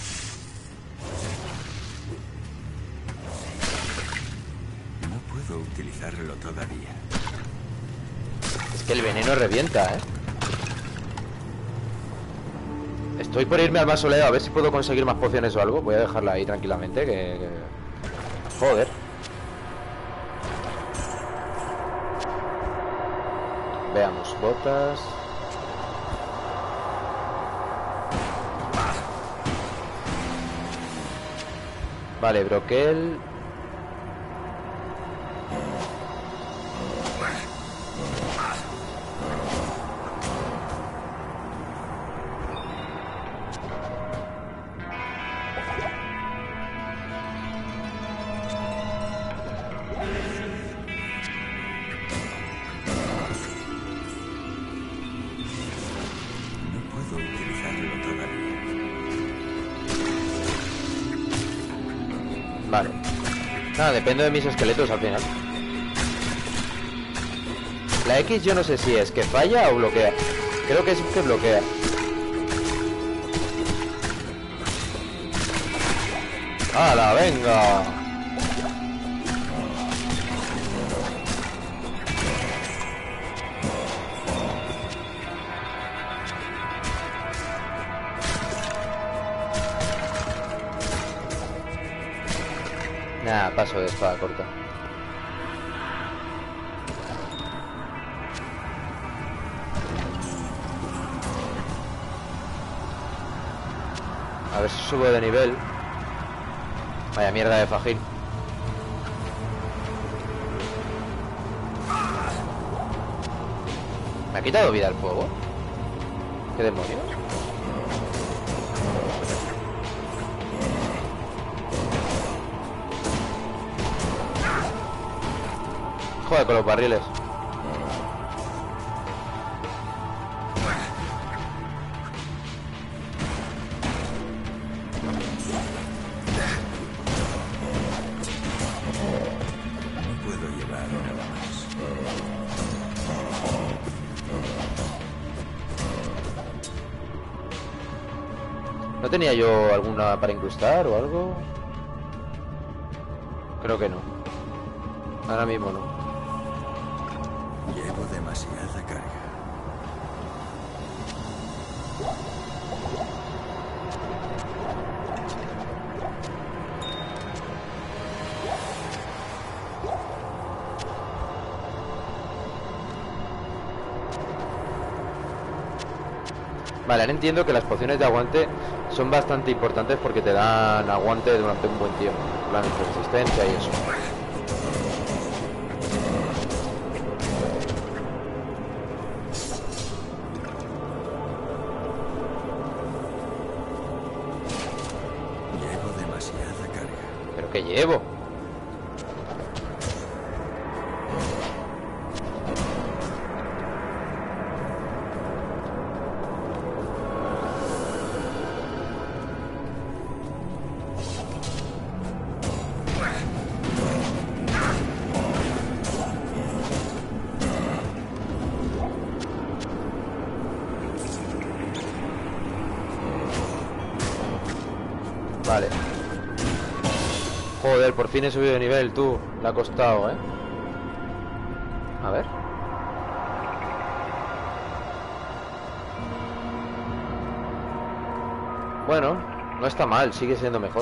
No puedo utilizarlo todavía. Es que el veneno revienta, eh. Estoy por irme al mausoleo a ver si puedo conseguir más pociones o algo. Voy a dejarla ahí tranquilamente, que... que... Joder. Veamos, botas. Vale, broquel. No puedo utilizarlo todavía. Vale. Nada, depende de mis esqueletos al final. La X yo no sé si es que falla o bloquea. Creo que es que bloquea. ¡Hala, venga! Nah, paso de espada corta. A ver si subo de nivel. Vaya mierda de fajín. ¿Me ha quitado vida el fuego? ¿Qué demonios? Joder, con los barriles. ¿No tenía yo alguna para incrustar o algo? Creo que no. Ahora mismo no. Llevo demasiada carga. Vale, ahora entiendo que las pociones de aguante son bastante importantes porque te dan aguante durante un buen tiempo. La resistencia y eso. Llevo demasiada carga. ¿Pero qué llevo? Vale. Joder, por fin he subido de nivel, tú. Le ha costado, ¿eh? A ver. Bueno, no está mal, sigue siendo mejor.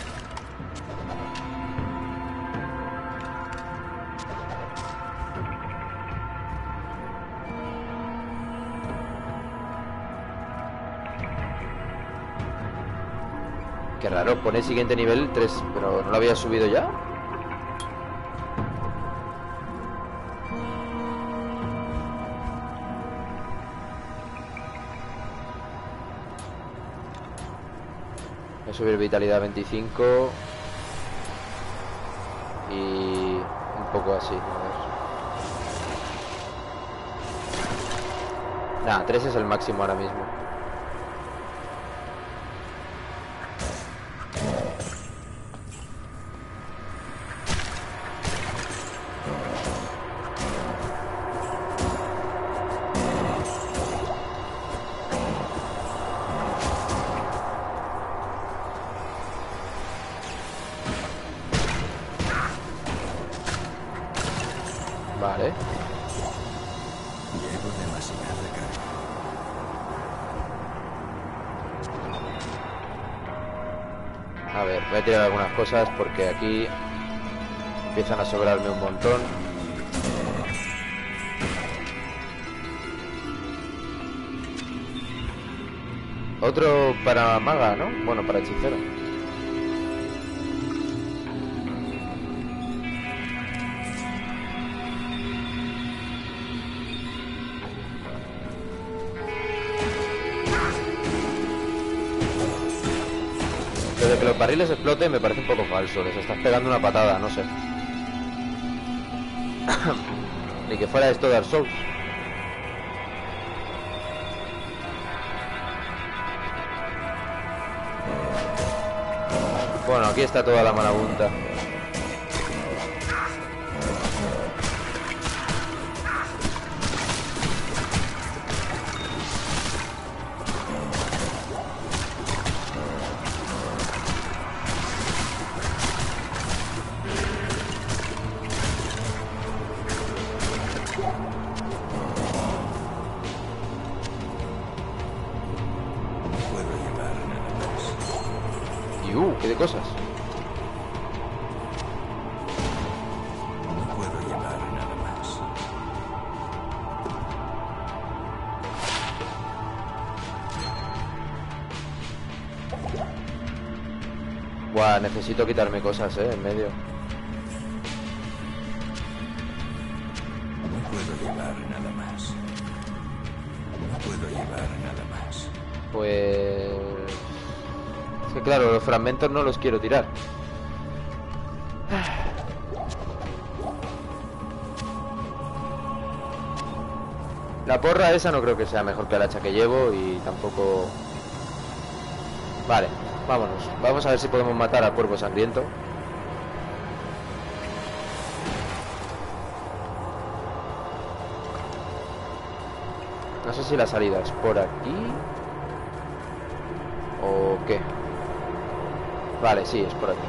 Qué raro, pone siguiente nivel tres, pero ¿no lo había subido ya? Voy a subir vitalidad veinticinco. Y un poco así, a ver. Nah, tres es el máximo ahora mismo. Vale. Llevo demasiada carga. A ver, voy a tirar algunas cosas porque aquí empiezan a sobrarme un montón. Otro para maga, ¿no? Bueno, para hechicero. Desde que los barriles exploten me parece un poco falso. Les estás pegando una patada, no sé. Ni que fuera esto Dark Souls. Bueno, aquí está toda la marabunta. bloque de cosas. No puedo llevar nada más. Buah, necesito quitarme cosas, eh, en medio. No puedo llevar nada más. No puedo llevar nada más. Pues... Es que claro, los fragmentos no los quiero tirar. La porra esa no creo que sea mejor que el hacha que llevo y tampoco... Vale, vámonos. Vamos a ver si podemos matar al cuervo sangriento. No sé si la salida es por aquí o qué. Vale, sí, es por aquí.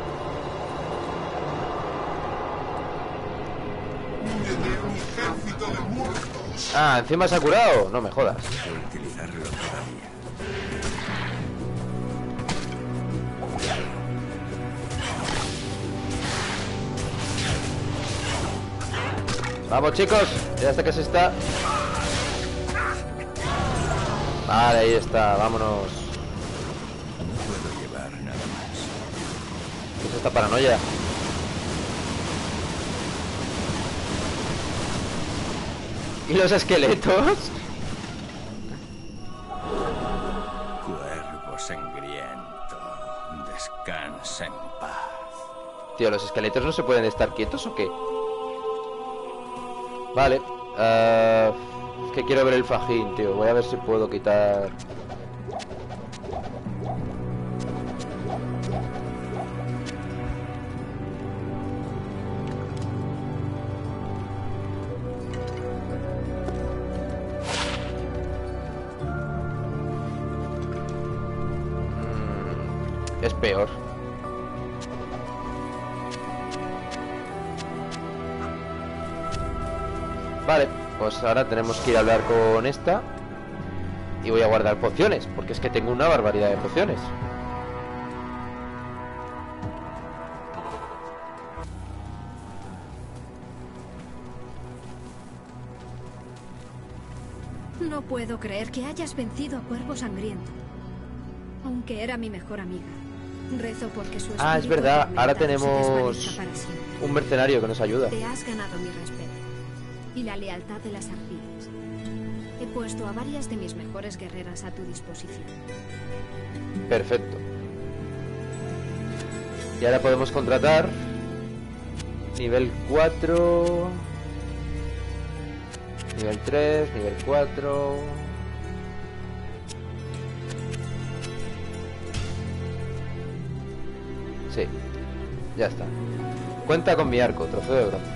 Ah, encima se ha curado. No me jodas. Hay que utilizarlo todavía. Vamos, chicos. Ya hasta que se está. Vale, ahí está. Vámonos. No puedo llevar nada más. ¿Qué es esta paranoia? ¿Y los esqueletos? Cuervo sangriento, descansa en paz. Tío, ¿los esqueletos no se pueden estar quietos o qué? Vale. Uh, es que quiero ver el fajín, tío. Voy a ver si puedo quitar... Mm, es peor. Vale, pues ahora tenemos que ir a hablar con esta. Y voy a guardar pociones, porque es que tengo una barbaridad de pociones. No puedo creer que hayas vencido a Cuervo Sangriento. Aunque era mi mejor amiga. Rezo porque su espíritu Ah, es verdad, ahora atormentado se tenemos desvanezca para siempre. un mercenario que nos ayuda. Te has ganado mi respeto y la lealtad de las arpías. He puesto a varias de mis mejores guerreras a tu disposición. Perfecto. Y ahora podemos contratar nivel cuatro, nivel tres, nivel cuatro. Sí, ya está. Cuenta con mi arco, trofeo de bronce.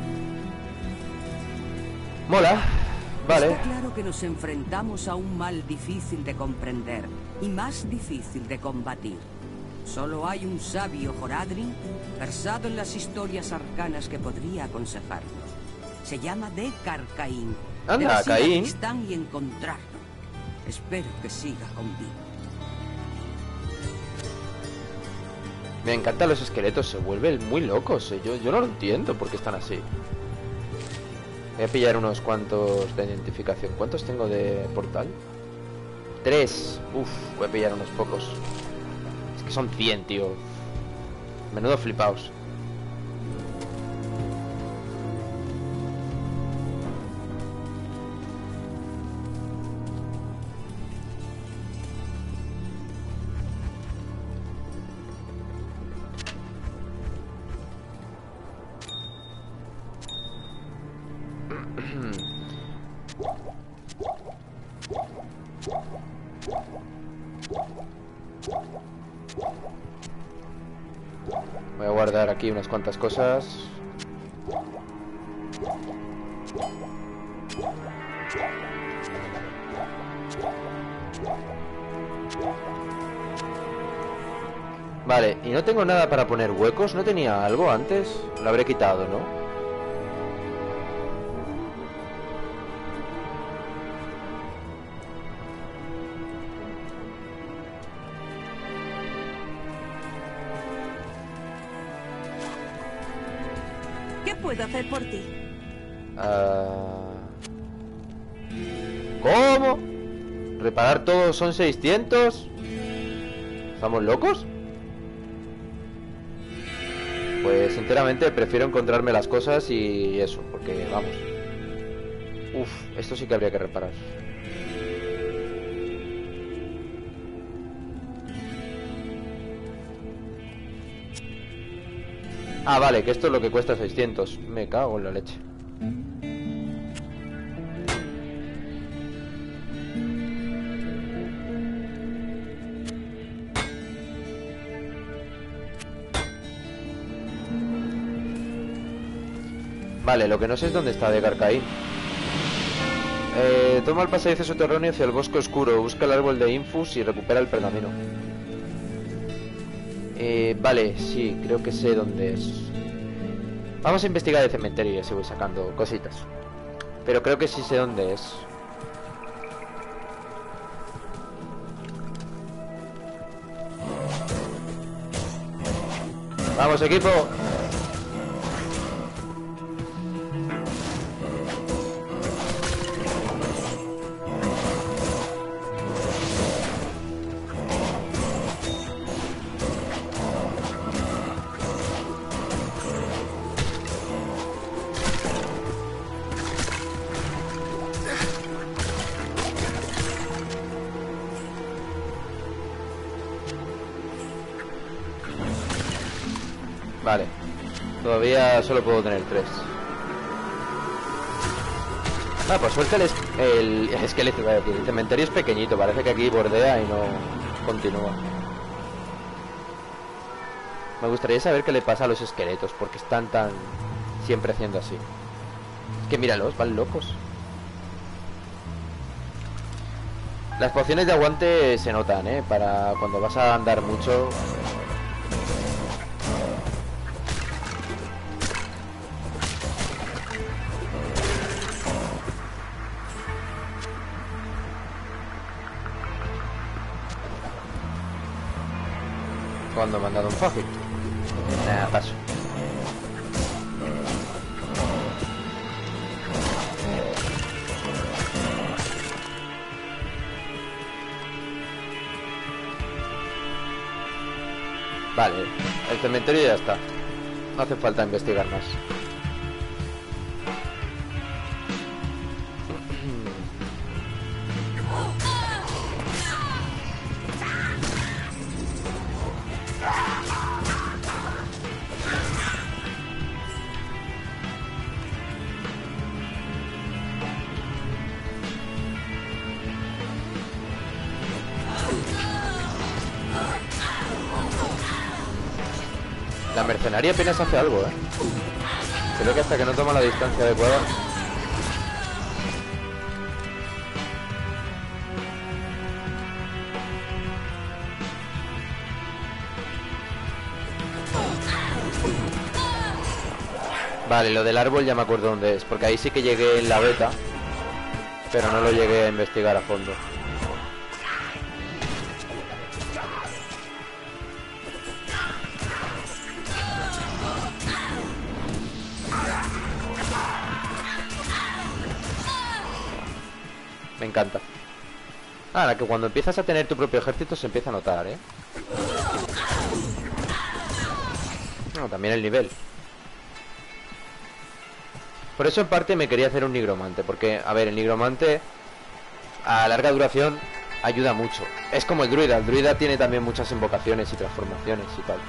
Mola. Vale. Está claro que nos enfrentamos a un mal difícil de comprender y más difícil de combatir. Solo hay un sabio Horadrim versado en las historias arcanas que podría aconsejarnos. Se llama Deckard Cain. Anda, Debes ir a Caín. Tristán y encontrarlo. Espero que siga con vida. Me encantan los esqueletos, se vuelven muy locos. eh. Yo, yo no lo entiendo por qué están así. Voy a pillar unos cuantos de identificación. ¿Cuántos tengo de portal? Tres. Uf, voy a pillar unos pocos. Es que son cien, tío. Menudo flipaos. Voy a guardar aquí unas cuantas cosas. Vale, y no tengo nada para poner huecos. ¿No tenía algo antes? Lo habré quitado, ¿no? puedo hacer por ti? Uh... ¿Cómo? ¿Reparar todo son seiscientos? ¿Estamos locos? Pues sinceramente prefiero encontrarme las cosas y eso, porque vamos. Uf, esto sí que habría que reparar. Ah, vale, que esto es lo que cuesta seiscientos. Me cago en la leche. Vale, lo que no sé es dónde está Deckard Cain. Eh, toma el pasadizo subterráneo hacia el bosque oscuro. Busca el árbol de Infus y recupera el pergamino. Eh, vale, sí, creo que sé dónde es. Vamos a investigar el cementerio y así voy sacando cositas. Pero creo que sí sé dónde es. ¡Vamos, equipo! Vale, todavía solo puedo tener tres. Ah, por suerte el, es el esqueleto, voy a decir, el cementerio es pequeñito. Parece que aquí bordea y no continúa. Me gustaría saber qué le pasa a los esqueletos, porque están tan... siempre haciendo así. Es que míralos, van locos. Las pociones de aguante se notan, ¿eh? Para cuando vas a andar mucho... Cuando me han dado un fácil. Nada, paso. Vale, el cementerio ya está. No hace falta investigar más. La mercenaria apenas hace algo, ¿eh? Creo que hasta que no toma la distancia adecuada. Vale, lo del árbol ya me acuerdo dónde es, porque ahí sí que llegué en la beta, pero no lo llegué a investigar a fondo. Me encanta. Ahora que cuando empiezas a tener tu propio ejército se empieza a notar, ¿eh? No, también el nivel. Por eso en parte me quería hacer un nigromante, porque, a ver, el nigromante a larga duración ayuda mucho. Es como el druida, el druida tiene también muchas invocaciones y transformaciones y tal.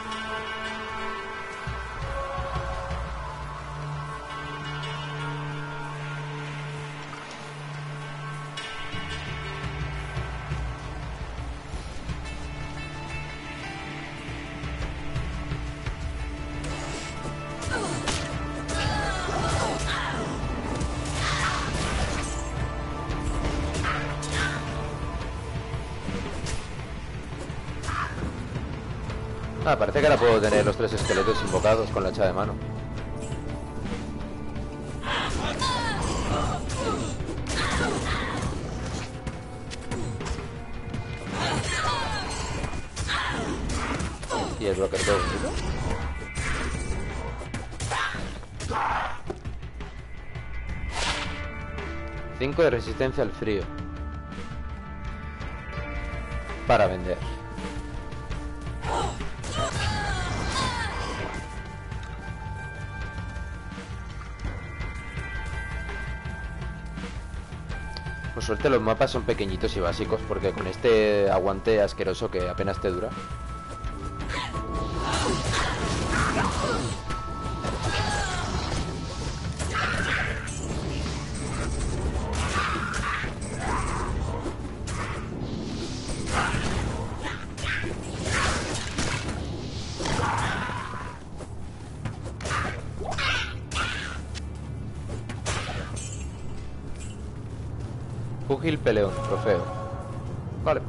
Ah, parece que ahora puedo tener los tres esqueletos invocados con la hacha de mano. Y el Rocker dos. cinco de resistencia al frío. Para vender. Por suerte los mapas son pequeñitos y básicos, porque con este aguante asqueroso que apenas te dura. Fúgil peleón, trofeo. Vale.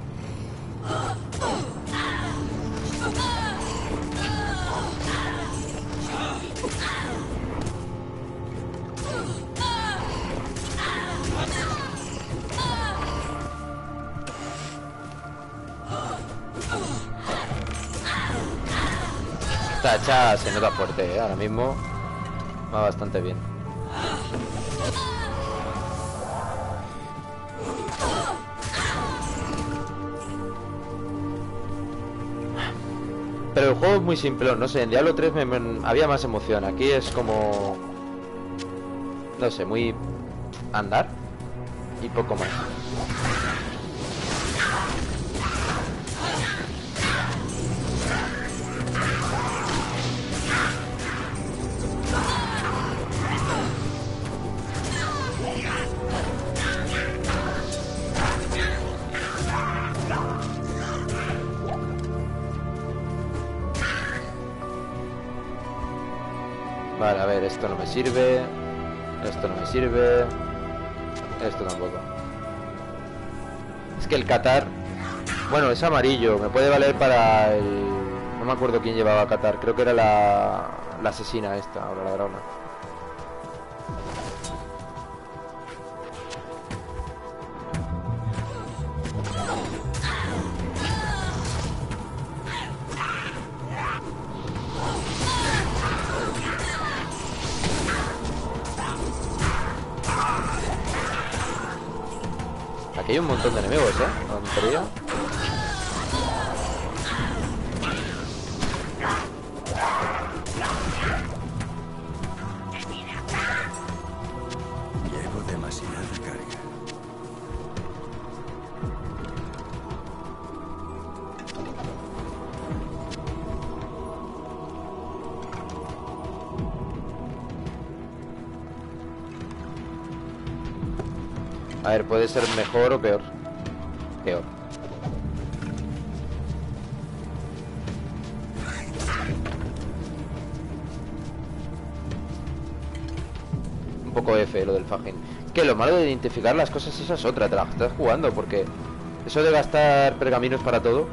Esta hacha se nota fuerte, ¿eh? Ahora mismo va bastante bien. Pero el juego es muy simple, no sé, en Diablo tres me, me, había más emoción. Aquí es como... no sé, muy... andar y poco más. Vale, a ver, esto no me sirve. Esto no me sirve. Esto tampoco. Es que el Qatar... bueno, es amarillo. Me puede valer para el... no me acuerdo quién llevaba Qatar. Creo que era la, la asesina esta, o la ladrona. Aquí hay un montón de enemigos, ¿eh? ¿No tontería? Llevo demasiada carga. A ver, puede ser mejor o peor. Peor. Un poco F lo del Fajin. Que lo malo de identificar las cosas, esa es otra. Te la estás jugando, porque eso de gastar pergaminos para todo.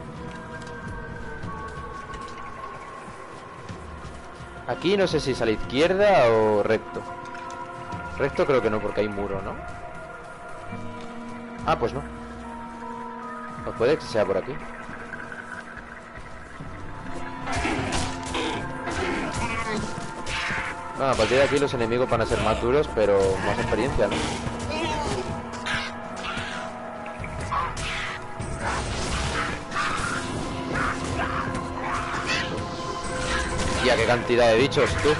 Aquí no sé si es a la izquierda o recto. Recto creo que no, porque hay muro, ¿no? Ah, pues no. Pues puede que sea por aquí. Bueno, a partir de aquí los enemigos van a ser más duros, pero más experiencia, ¿no? Ya, qué cantidad de bichos, tú.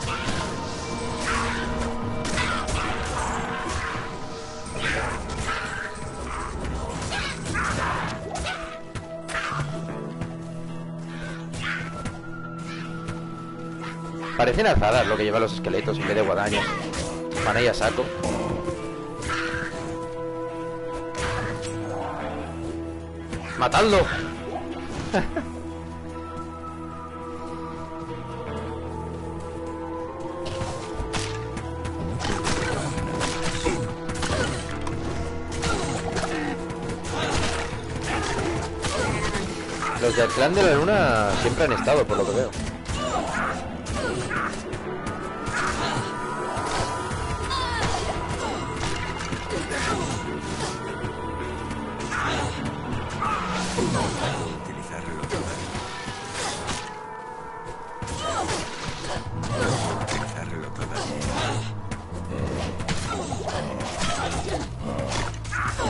Parecen alzadas lo que llevan los esqueletos en vez de guadañas. Van ahí a saco. ¡Matadlo! Los del clan de la luna siempre han estado, por lo que veo.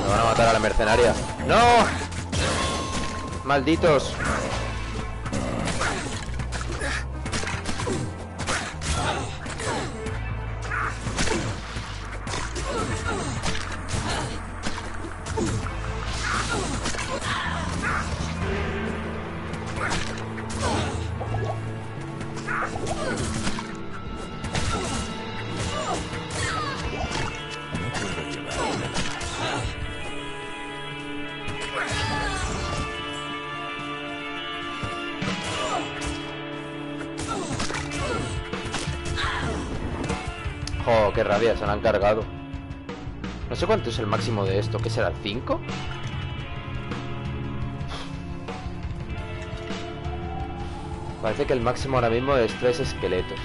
Me van a matar a la mercenaria. ¡No! ¡Malditos! Oh, qué rabia, se la han cargado. No sé cuánto es el máximo de esto. ¿Qué será? ¿El cinco? Parece que el máximo ahora mismo es tres esqueletos.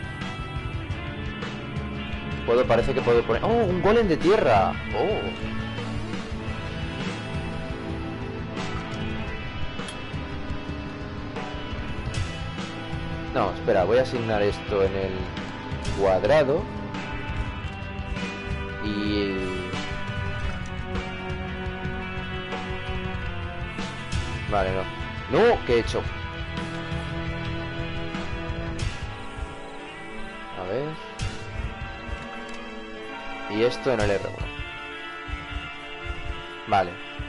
Puedo, parece que puedo poner... ¡Oh, un golem de tierra! ¡Oh! No, espera, voy a asignar esto en el cuadrado. Y... Vale, no. ¡No! ¿Qué he hecho? A ver... Y esto en el erre uno. Vale.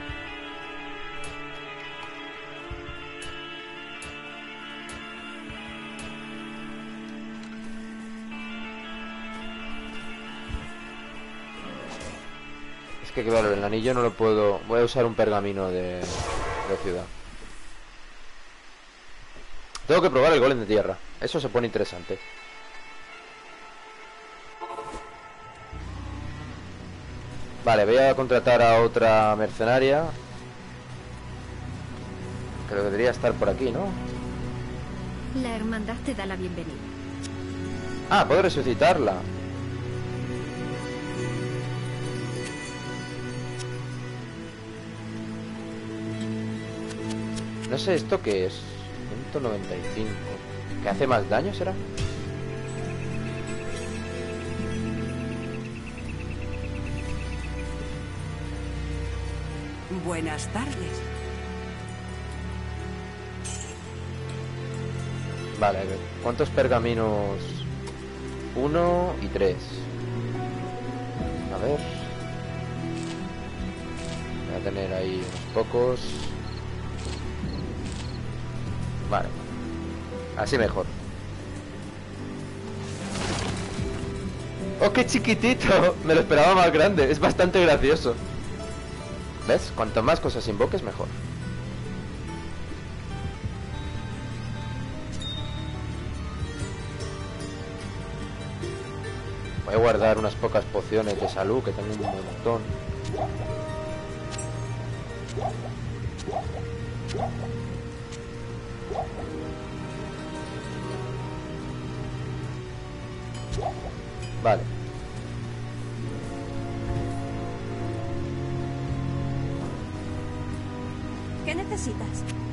Es que claro, el anillo no lo puedo... Voy a usar un pergamino de, de ciudad. Tengo que probar el golem de tierra. Eso se pone interesante. Vale, voy a contratar a otra mercenaria. Creo que debería estar por aquí, ¿no? La hermandad te da la bienvenida. Ah, puedo resucitarla. No sé, ¿esto qué es? ciento noventa y cinco. ¿Que hace más daño, será? Buenas tardes. Vale, ¿cuántos pergaminos? Uno y tres. A ver. Voy a tener ahí unos pocos. Vale. Así mejor. ¡Oh, qué chiquitito! Me lo esperaba más grande. Es bastante gracioso. ¿Ves? Cuanto más cosas invoques, mejor. Voy a guardar unas pocas pociones de salud, que tengo un montón. Vale. ¿Qué necesitas?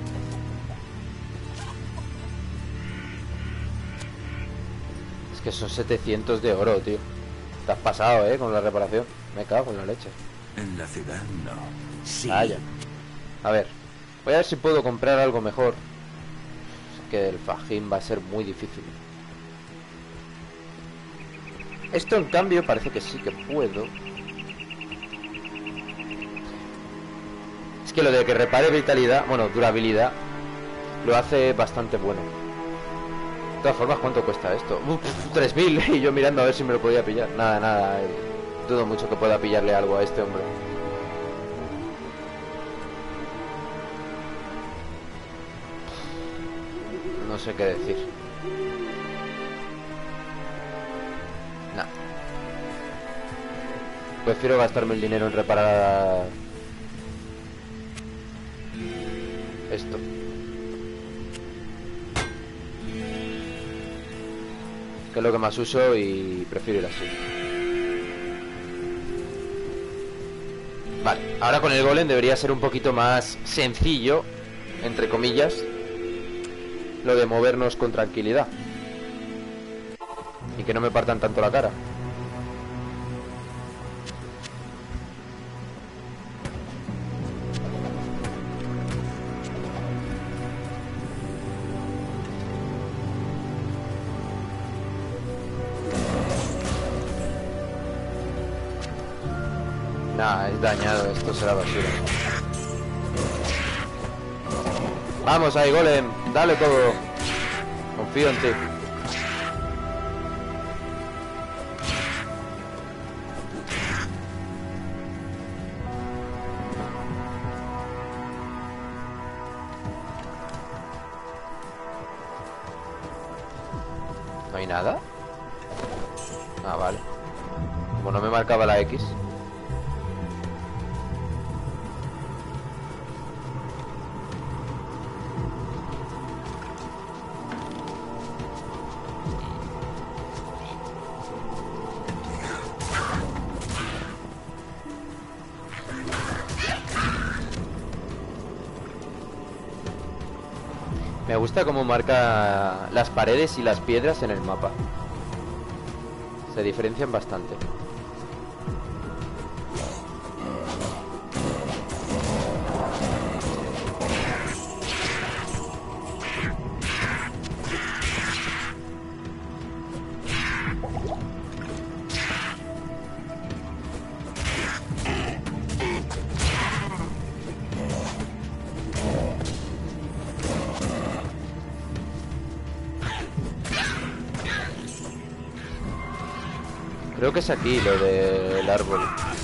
Es que son setecientos de oro, tío. Te has pasado, eh, con la reparación. Me cago en la leche. En la ciudad no. Sí. Vaya. A ver, voy a ver si puedo comprar algo mejor. Es que el fajín va a ser muy difícil. Esto, en cambio, parece que sí que puedo. Es que lo de que repare vitalidad, bueno, durabilidad, lo hace bastante bueno. De todas formas, ¿cuánto cuesta esto? Uf, tres mil. Y yo mirando a ver si me lo podía pillar. Nada, nada, eh, dudo mucho que pueda pillarle algo a este hombre. No sé qué decir. Nah. Prefiero gastarme el dinero en reparar esto. Que es lo que más uso y prefiero ir así. Vale, ahora con el golem debería ser un poquito más sencillo, entre comillas, lo de movernos con tranquilidad y que no me partan tanto la cara. Nah, es dañado, esto será basura. Vamos ahí, golem, dale todo. Confío en ti. ¿No hay nada? Ah, vale. Como no me marcaba la X. Me gusta cómo marca las paredes y las piedras en el mapa. Se diferencian bastante. Creo que es aquí lo del árbol.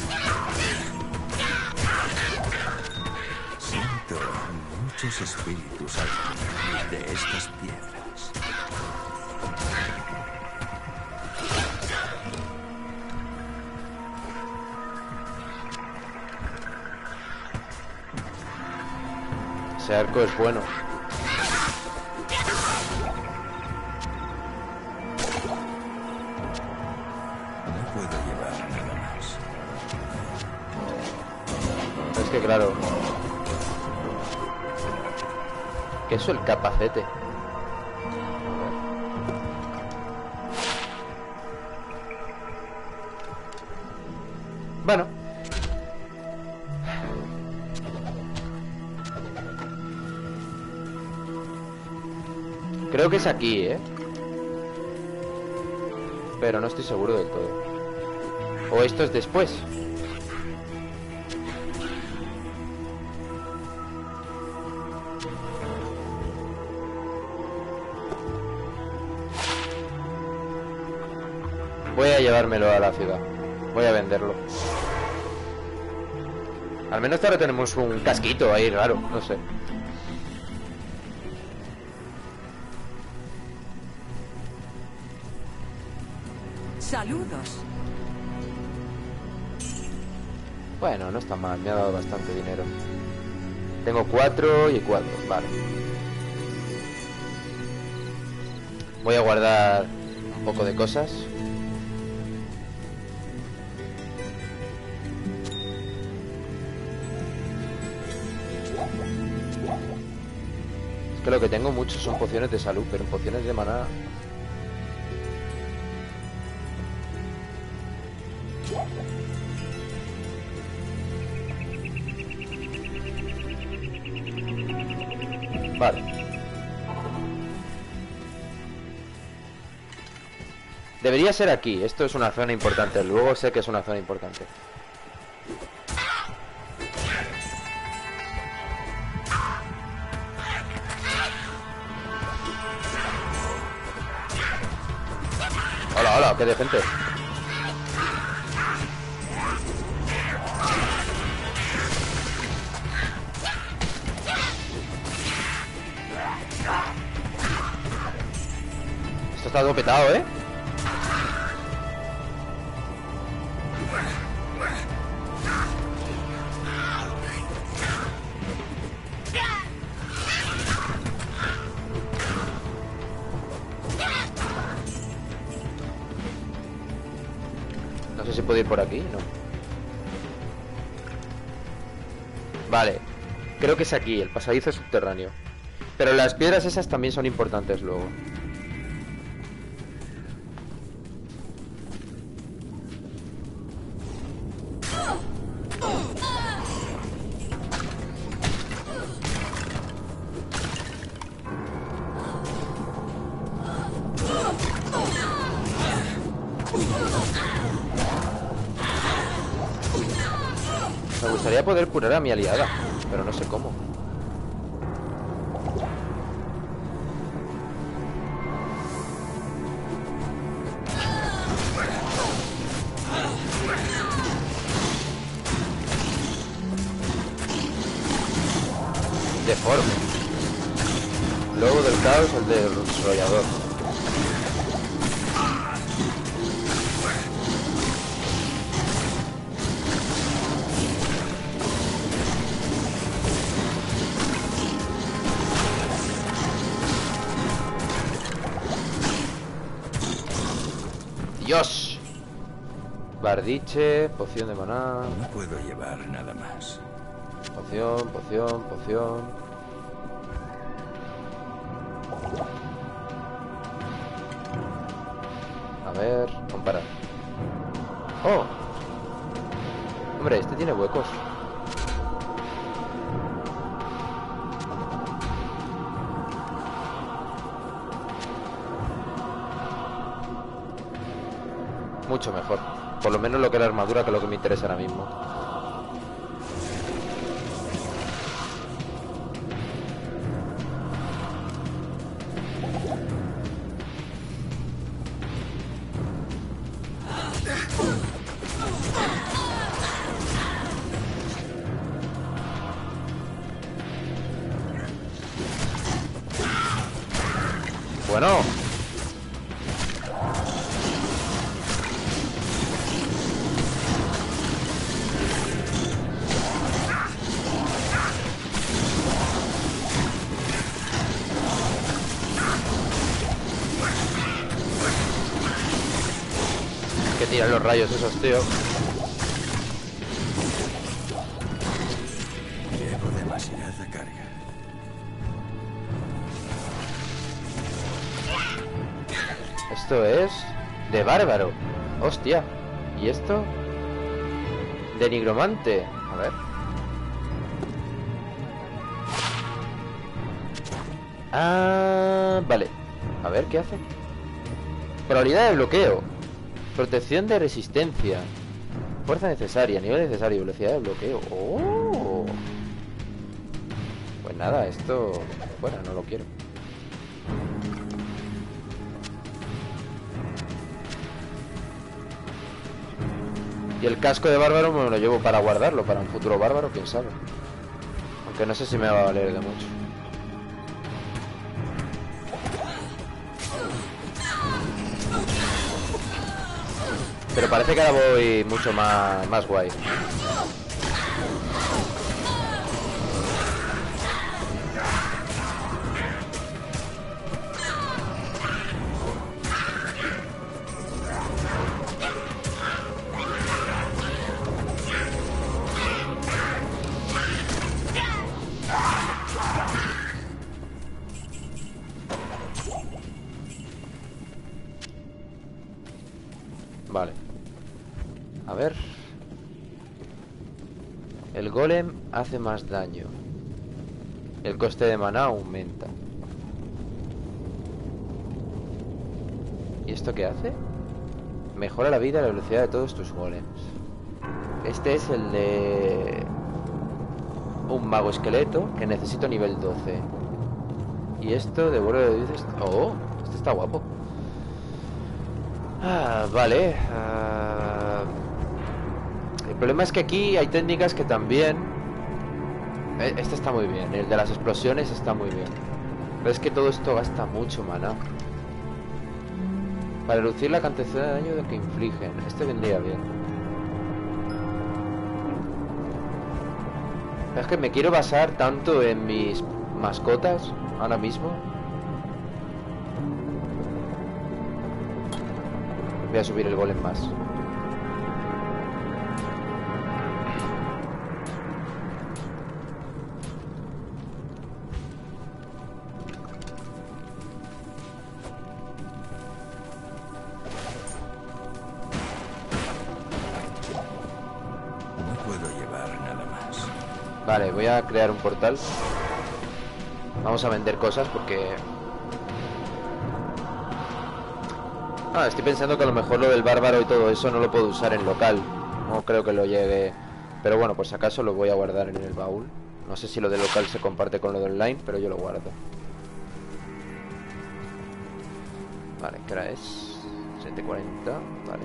Siento muchos espíritus al final de estas piedras. Ese arco es bueno. Es que claro, ¿qué es eso el capacete? Bueno, creo que es aquí, ¿eh? Pero no estoy seguro del todo. ¿O esto es después? Voy a llevármelo a la ciudad. Voy a venderlo. Al menos ahora tenemos un casquito ahí raro, no sé. Saludos. Bueno, no está mal, me ha dado bastante dinero. Tengo cuatro y cuatro, vale. Voy a guardar un poco de cosas. Es que lo que tengo mucho son pociones de salud, pero pociones de maná... Vale. Debería ser aquí. Esto es una zona importante. Luego sé que es una zona importante. Hola, hola, qué de gente. Esto está todo petado, ¿eh? No sé si puedo ir por aquí, no. Vale. Creo que es aquí, el pasadizo subterráneo. Pero las piedras esas también son importantes luego. gustaría poder curar a mi aliada, pero no sé cómo. Deforme. Lobo del caos, el desarrollador. Dios. Bardiche, poción de maná. No puedo llevar nada más. Poción, poción, poción. A ver, comparar. ¡Oh! Hombre, este tiene huecos. Mucho mejor. Por lo menos lo que es la armadura, que es lo que me interesa ahora mismo. Bueno. Que tiran los rayos esos, tío. Llevo demasiada carga. Esto es de bárbaro. Hostia. ¿Y esto? De nigromante. A ver. Ah, vale. A ver, ¿qué hace? Probabilidad de bloqueo. Protección de resistencia. Fuerza necesaria, nivel necesario, velocidad de bloqueo. Oh. Pues nada, esto... Bueno, no lo quiero. Y el casco de bárbaro me lo llevo para guardarlo, para un futuro bárbaro, quién sabe. Aunque no sé si me va a valer de mucho. Pero parece que ahora voy mucho más, más guay. Vale. A ver. El golem hace más daño. El coste de maná aumenta. ¿Y esto qué hace? Mejora la vida y la velocidad de todos tus golems. Este es el de... un mago esqueleto que necesito nivel doce. Y esto devuelve de dices... Oh, este está guapo. Ah, vale. Ah, el problema es que aquí hay técnicas que también... Este está muy bien, el de las explosiones está muy bien. Pero es que todo esto gasta mucho maná. Para reducir la cantidad de daño que infligen. Este vendría bien. Es que me quiero basar tanto en mis mascotas ahora mismo. Voy a subir el golem más. No puedo llevar nada más. Vale, voy a crear un portal. Vamos a vender cosas porque... Ah, estoy pensando que a lo mejor lo del bárbaro y todo eso no lo puedo usar en local. No creo que lo llegue Pero bueno, pues acaso lo voy a guardar en el baúl. No sé si lo de local se comparte con lo de online, pero yo lo guardo. Vale, ¿qué hora es? siete cuarenta, vale.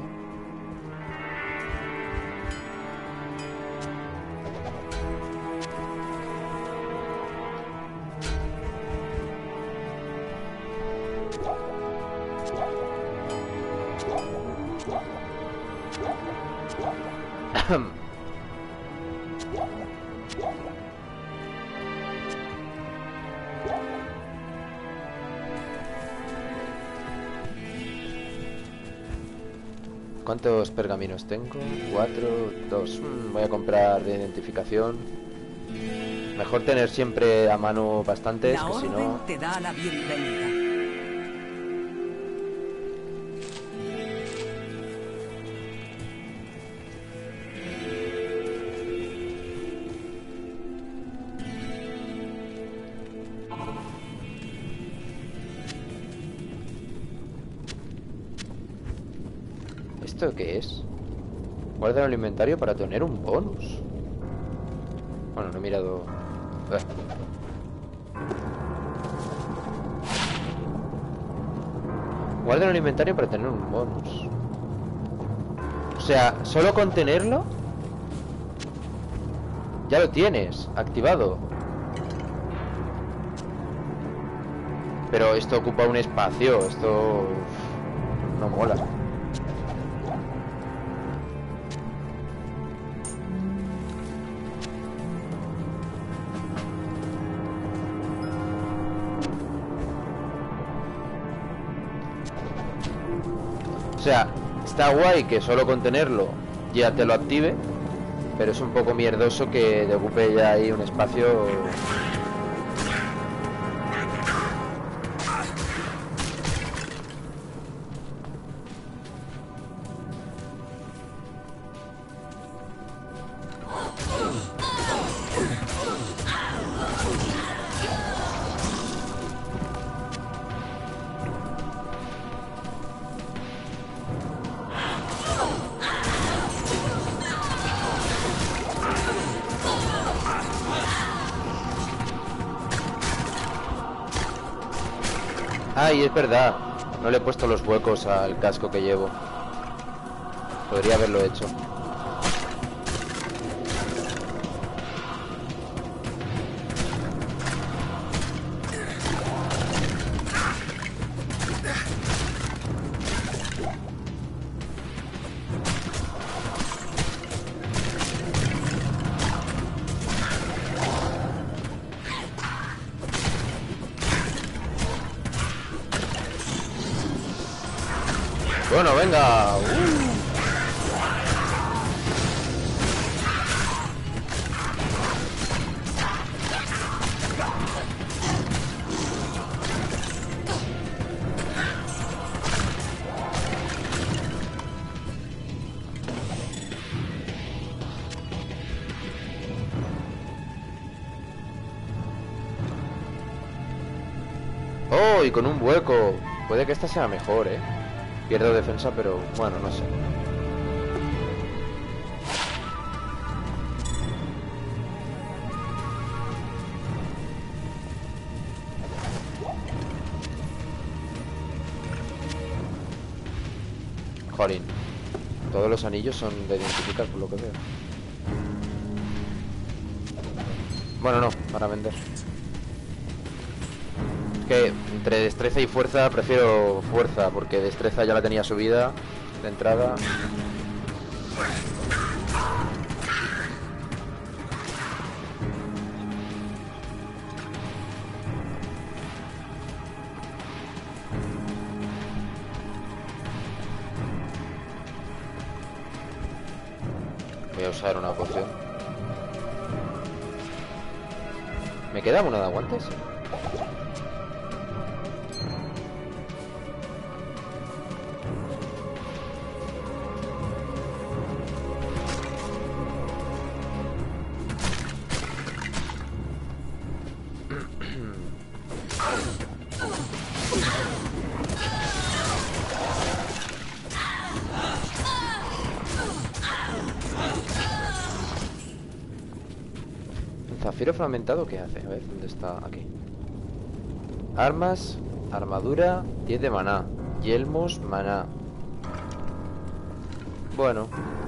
¿Cuántos pergaminos tengo? Cuatro, dos. Mm, voy a comprar de identificación. Mejor tener siempre a mano bastantes, La que si orden no... te da la bienvenida. ¿Esto qué es? Guarda el inventario para tener un bonus. Bueno, no he mirado... Ah. Guarda el inventario para tener un bonus. O sea, solo con tenerlo ya lo tienes activado. Pero esto ocupa un espacio. Esto no mola. O sea, está guay que solo con tenerlo ya te lo active, pero es un poco mierdoso que te ocupe ya ahí un espacio. Ay, es verdad. No le he puesto los huecos al casco que llevo. Podría haberlo hecho. Bueno, venga. Uh. Oh, y con un hueco. Puede que esta sea mejor, eh. Pierdo defensa, pero bueno, no sé. Jolín. Todos los anillos son de identificar, por lo que veo. Bueno, no, para vender. Que entre destreza y fuerza prefiero fuerza, porque destreza ya la tenía subida de entrada. Voy a usar una poción. ¿Me queda una de aguantes? Zafiro fragmentado, ¿qué hace? A ver, ¿dónde está? Aquí. Armas, armadura, diez de maná. Yelmos, maná. Bueno.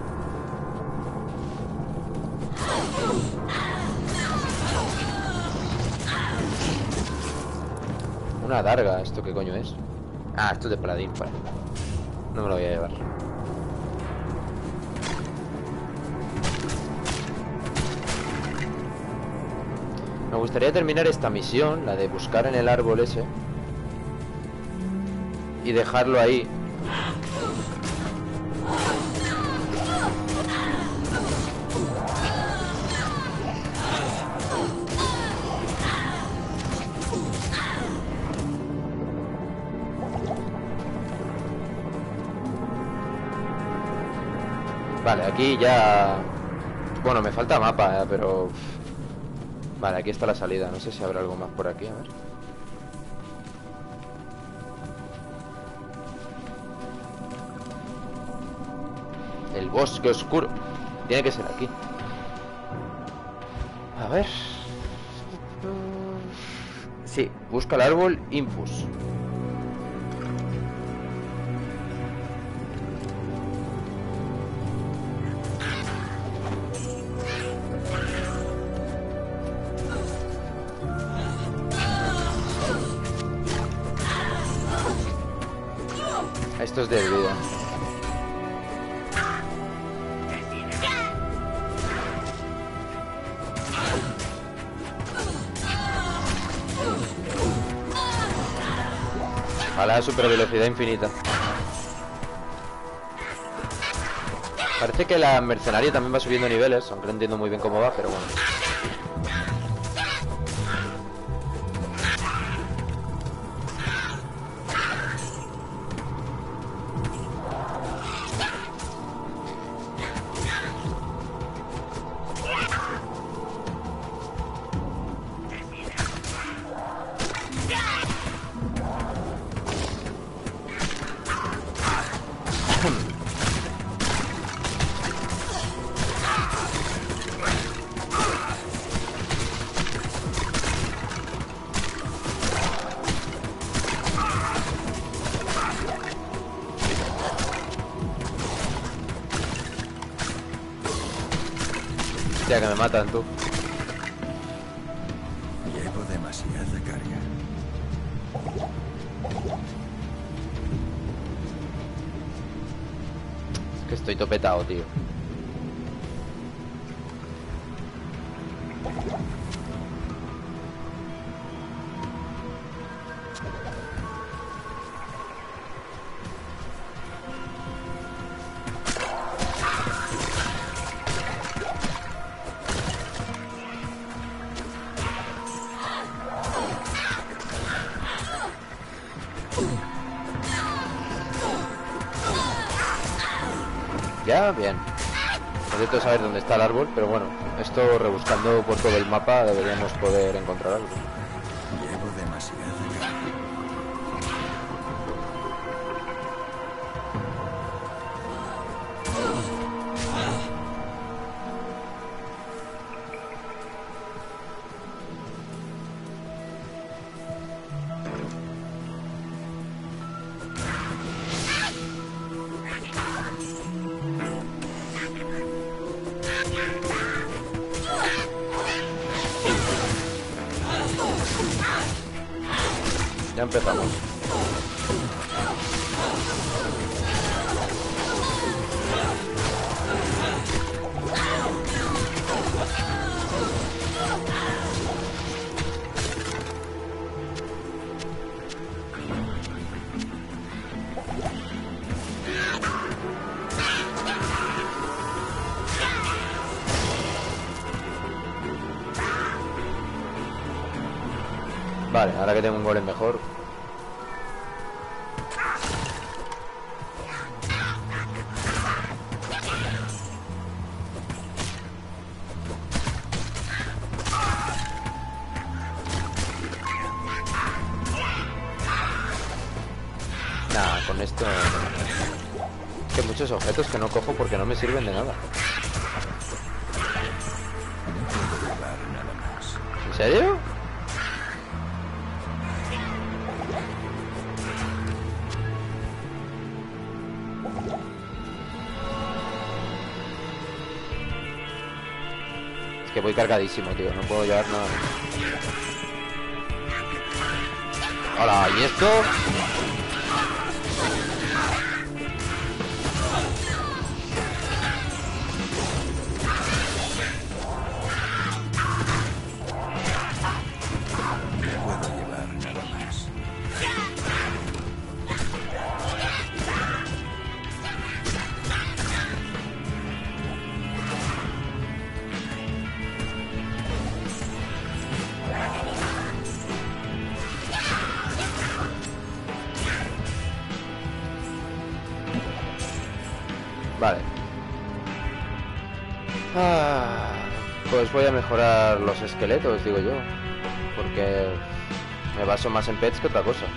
Una darga, ¿esto qué coño es? Ah, esto es de paladín, vale. No me lo voy a llevar. Me gustaría terminar esta misión, la de buscar en el árbol ese, y dejarlo ahí. Vale, aquí ya... Bueno, me falta mapa, eh, pero... Vale, aquí está la salida. No sé si habrá algo más por aquí, a ver. El bosque oscuro. Tiene que ser aquí. A ver. Sí, busca el árbol Impus. Esto es de vida. A la super velocidad infinita. Parece que la mercenaria también va subiendo niveles, aunque no entiendo muy bien cómo va, pero bueno. Hostia, que me matan, tú. Llevo demasiada carga. Es que estoy topetado, tío. Ya, bien. Necesito saber dónde está el árbol, pero bueno, esto rebuscando por todo el mapa deberíamos poder encontrar algo. Llevo demasiada carga. Ya empezamos. Vale, ahora que tengo un golem mejor. Nada, con esto... Es que muchos objetos que no cojo porque no me sirven de nada. No puedo llevar nada más. ¿En serio? Es que voy cargadísimo, tío. No puedo llevar nada. Hola, ¿y esto? Vale. Ah, pues voy a mejorar los esqueletos, digo yo. Porque me baso más en pets que otra cosa.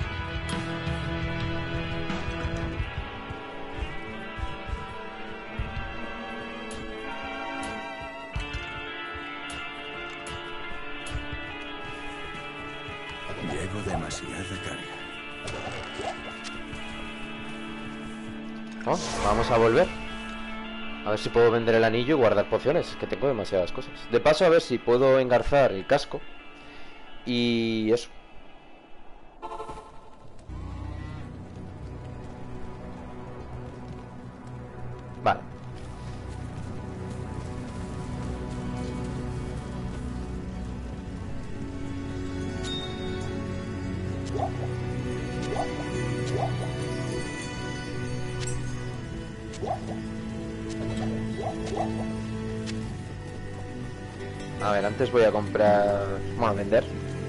Llevo demasiada carga. Oh, vamos a volver. A ver si puedo vender el anillo y guardar pociones, que tengo demasiadas cosas. De paso, a ver si puedo engarzar el casco. Y eso. Vale. A ver, antes voy a comprar... Bueno, a vender.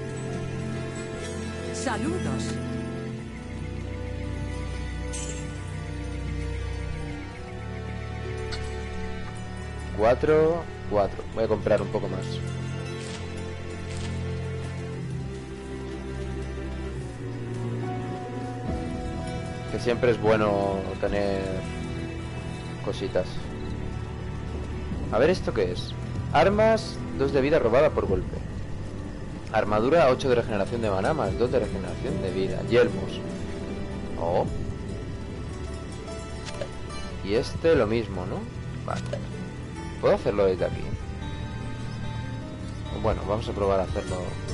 Saludos. Cuatro, cuatro. Voy a comprar un poco más. Que siempre es bueno tener cositas. A ver, ¿esto qué es? Armas, dos de vida robada por golpe. Armadura, ocho de regeneración de maná, más dos de regeneración de vida. Yelmos. Oh. Y este lo mismo, ¿no? Vale. ¿Puedo hacerlo desde aquí? Bueno, vamos a probar a hacerlo.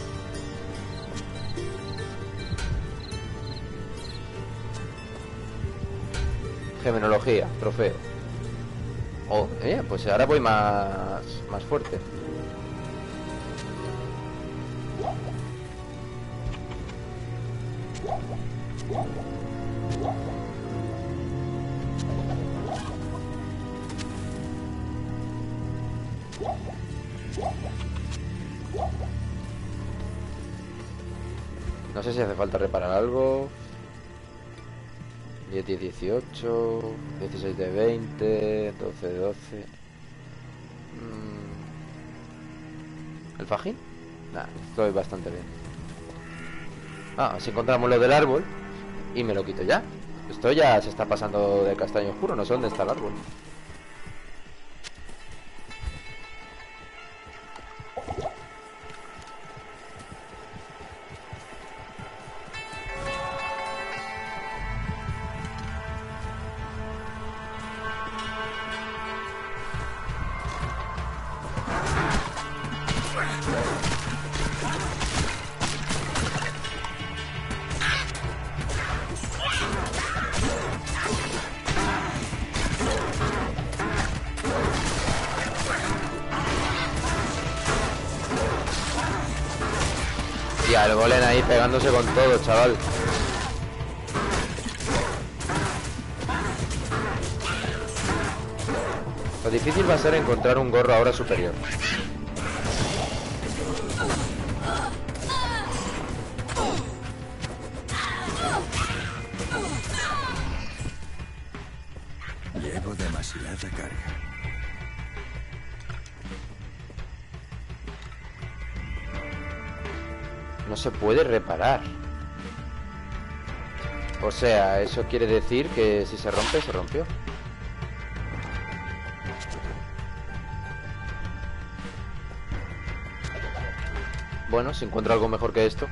Gemenología, trofeo. Oh, eh, pues ahora voy más, más fuerte. No sé si hace falta reparar algo. diez, diez, dieciocho, dieciséis de veinte, doce de doce. Mm. ¿El fajín? Nah, estoy bastante bien. Ah, así encontramos lo del árbol y me lo quito ya. Esto ya se está pasando de castaño oscuro, no sé dónde está el árbol. Tía, el golem ahí pegándose con todo, chaval. Lo difícil va a ser encontrar un gorro ahora superior. Llevo demasiada carga. No se puede reparar. O sea, eso quiere decir que si se rompe, se rompió. Bueno, si encuentro algo mejor que esto,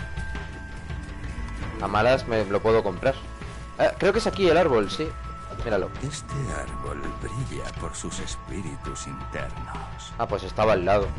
a malas me lo puedo comprar. Ah, creo que es aquí el árbol, sí. Míralo. Este árbol brilla por sus espíritus internos. Ah, pues estaba al lado.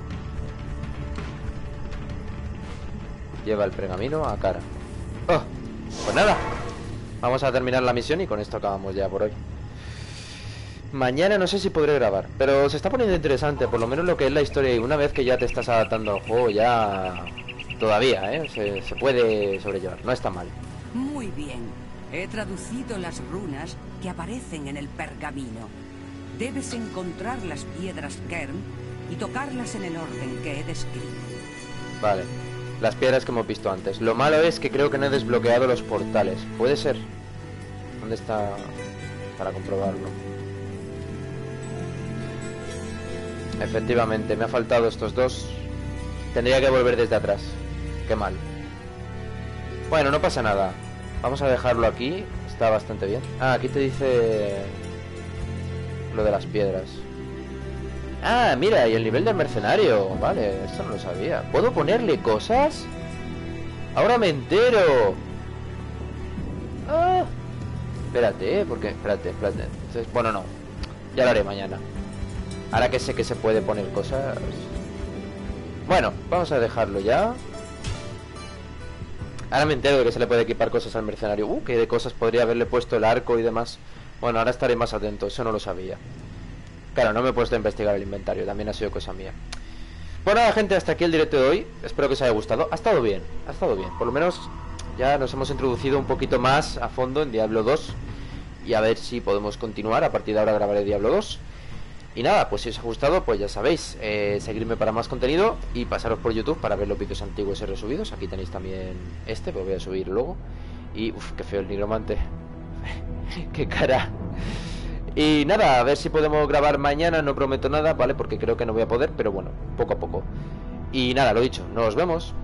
Lleva el pergamino a cara. Oh, pues nada, vamos a terminar la misión y con esto acabamos ya por hoy. Mañana no sé si podré grabar, pero se está poniendo interesante, por lo menos lo que es la historia. Y una vez que ya te estás adaptando al juego, ya... Todavía, ¿eh? Se, se puede sobrellevar, no está mal. Muy bien. He traducido las runas que aparecen en el pergamino. Debes encontrar las piedras Kern y tocarlas en el orden que he descrito. Vale, las piedras que hemos visto antes. Lo malo es que creo que no he desbloqueado los portales. ¿Puede ser? ¿Dónde está? Para comprobarlo. Efectivamente, me ha faltado estos dos. Tendría que volver desde atrás. Qué mal. Bueno, no pasa nada. Vamos a dejarlo aquí. Está bastante bien. Ah, aquí te dice lo de las piedras. Ah, mira, y el nivel del mercenario. Vale, esto no lo sabía. ¿Puedo ponerle cosas? Ahora me entero. Ah, espérate, ¿eh? Porque, espérate, espérate. Entonces, bueno, no. Ya lo haré mañana. Ahora que sé que se puede poner cosas. Bueno, vamos a dejarlo ya. Ahora me entero de que se le puede equipar cosas al mercenario. Uh, que de cosas podría haberle puesto el arco y demás. Bueno, ahora estaré más atento, eso no lo sabía. Claro, no me he puesto a investigar el inventario, también ha sido cosa mía. Bueno, nada, gente, hasta aquí el directo de hoy. Espero que os haya gustado. Ha estado bien, ha estado bien. Por lo menos ya nos hemos introducido un poquito más a fondo en Diablo dos. Y a ver si podemos continuar. A partir de ahora grabaré Diablo dos. Y nada, pues si os ha gustado, pues ya sabéis, eh, seguirme para más contenido y pasaros por YouTube para ver los vídeos antiguos y resubidos. Aquí tenéis también este, pues voy a subir luego. Y uff, qué feo el nigromante. Qué cara. Y nada, a ver si podemos grabar mañana, no prometo nada, ¿vale? Porque creo que no voy a poder, pero bueno, poco a poco. Y nada, lo dicho, nos vemos.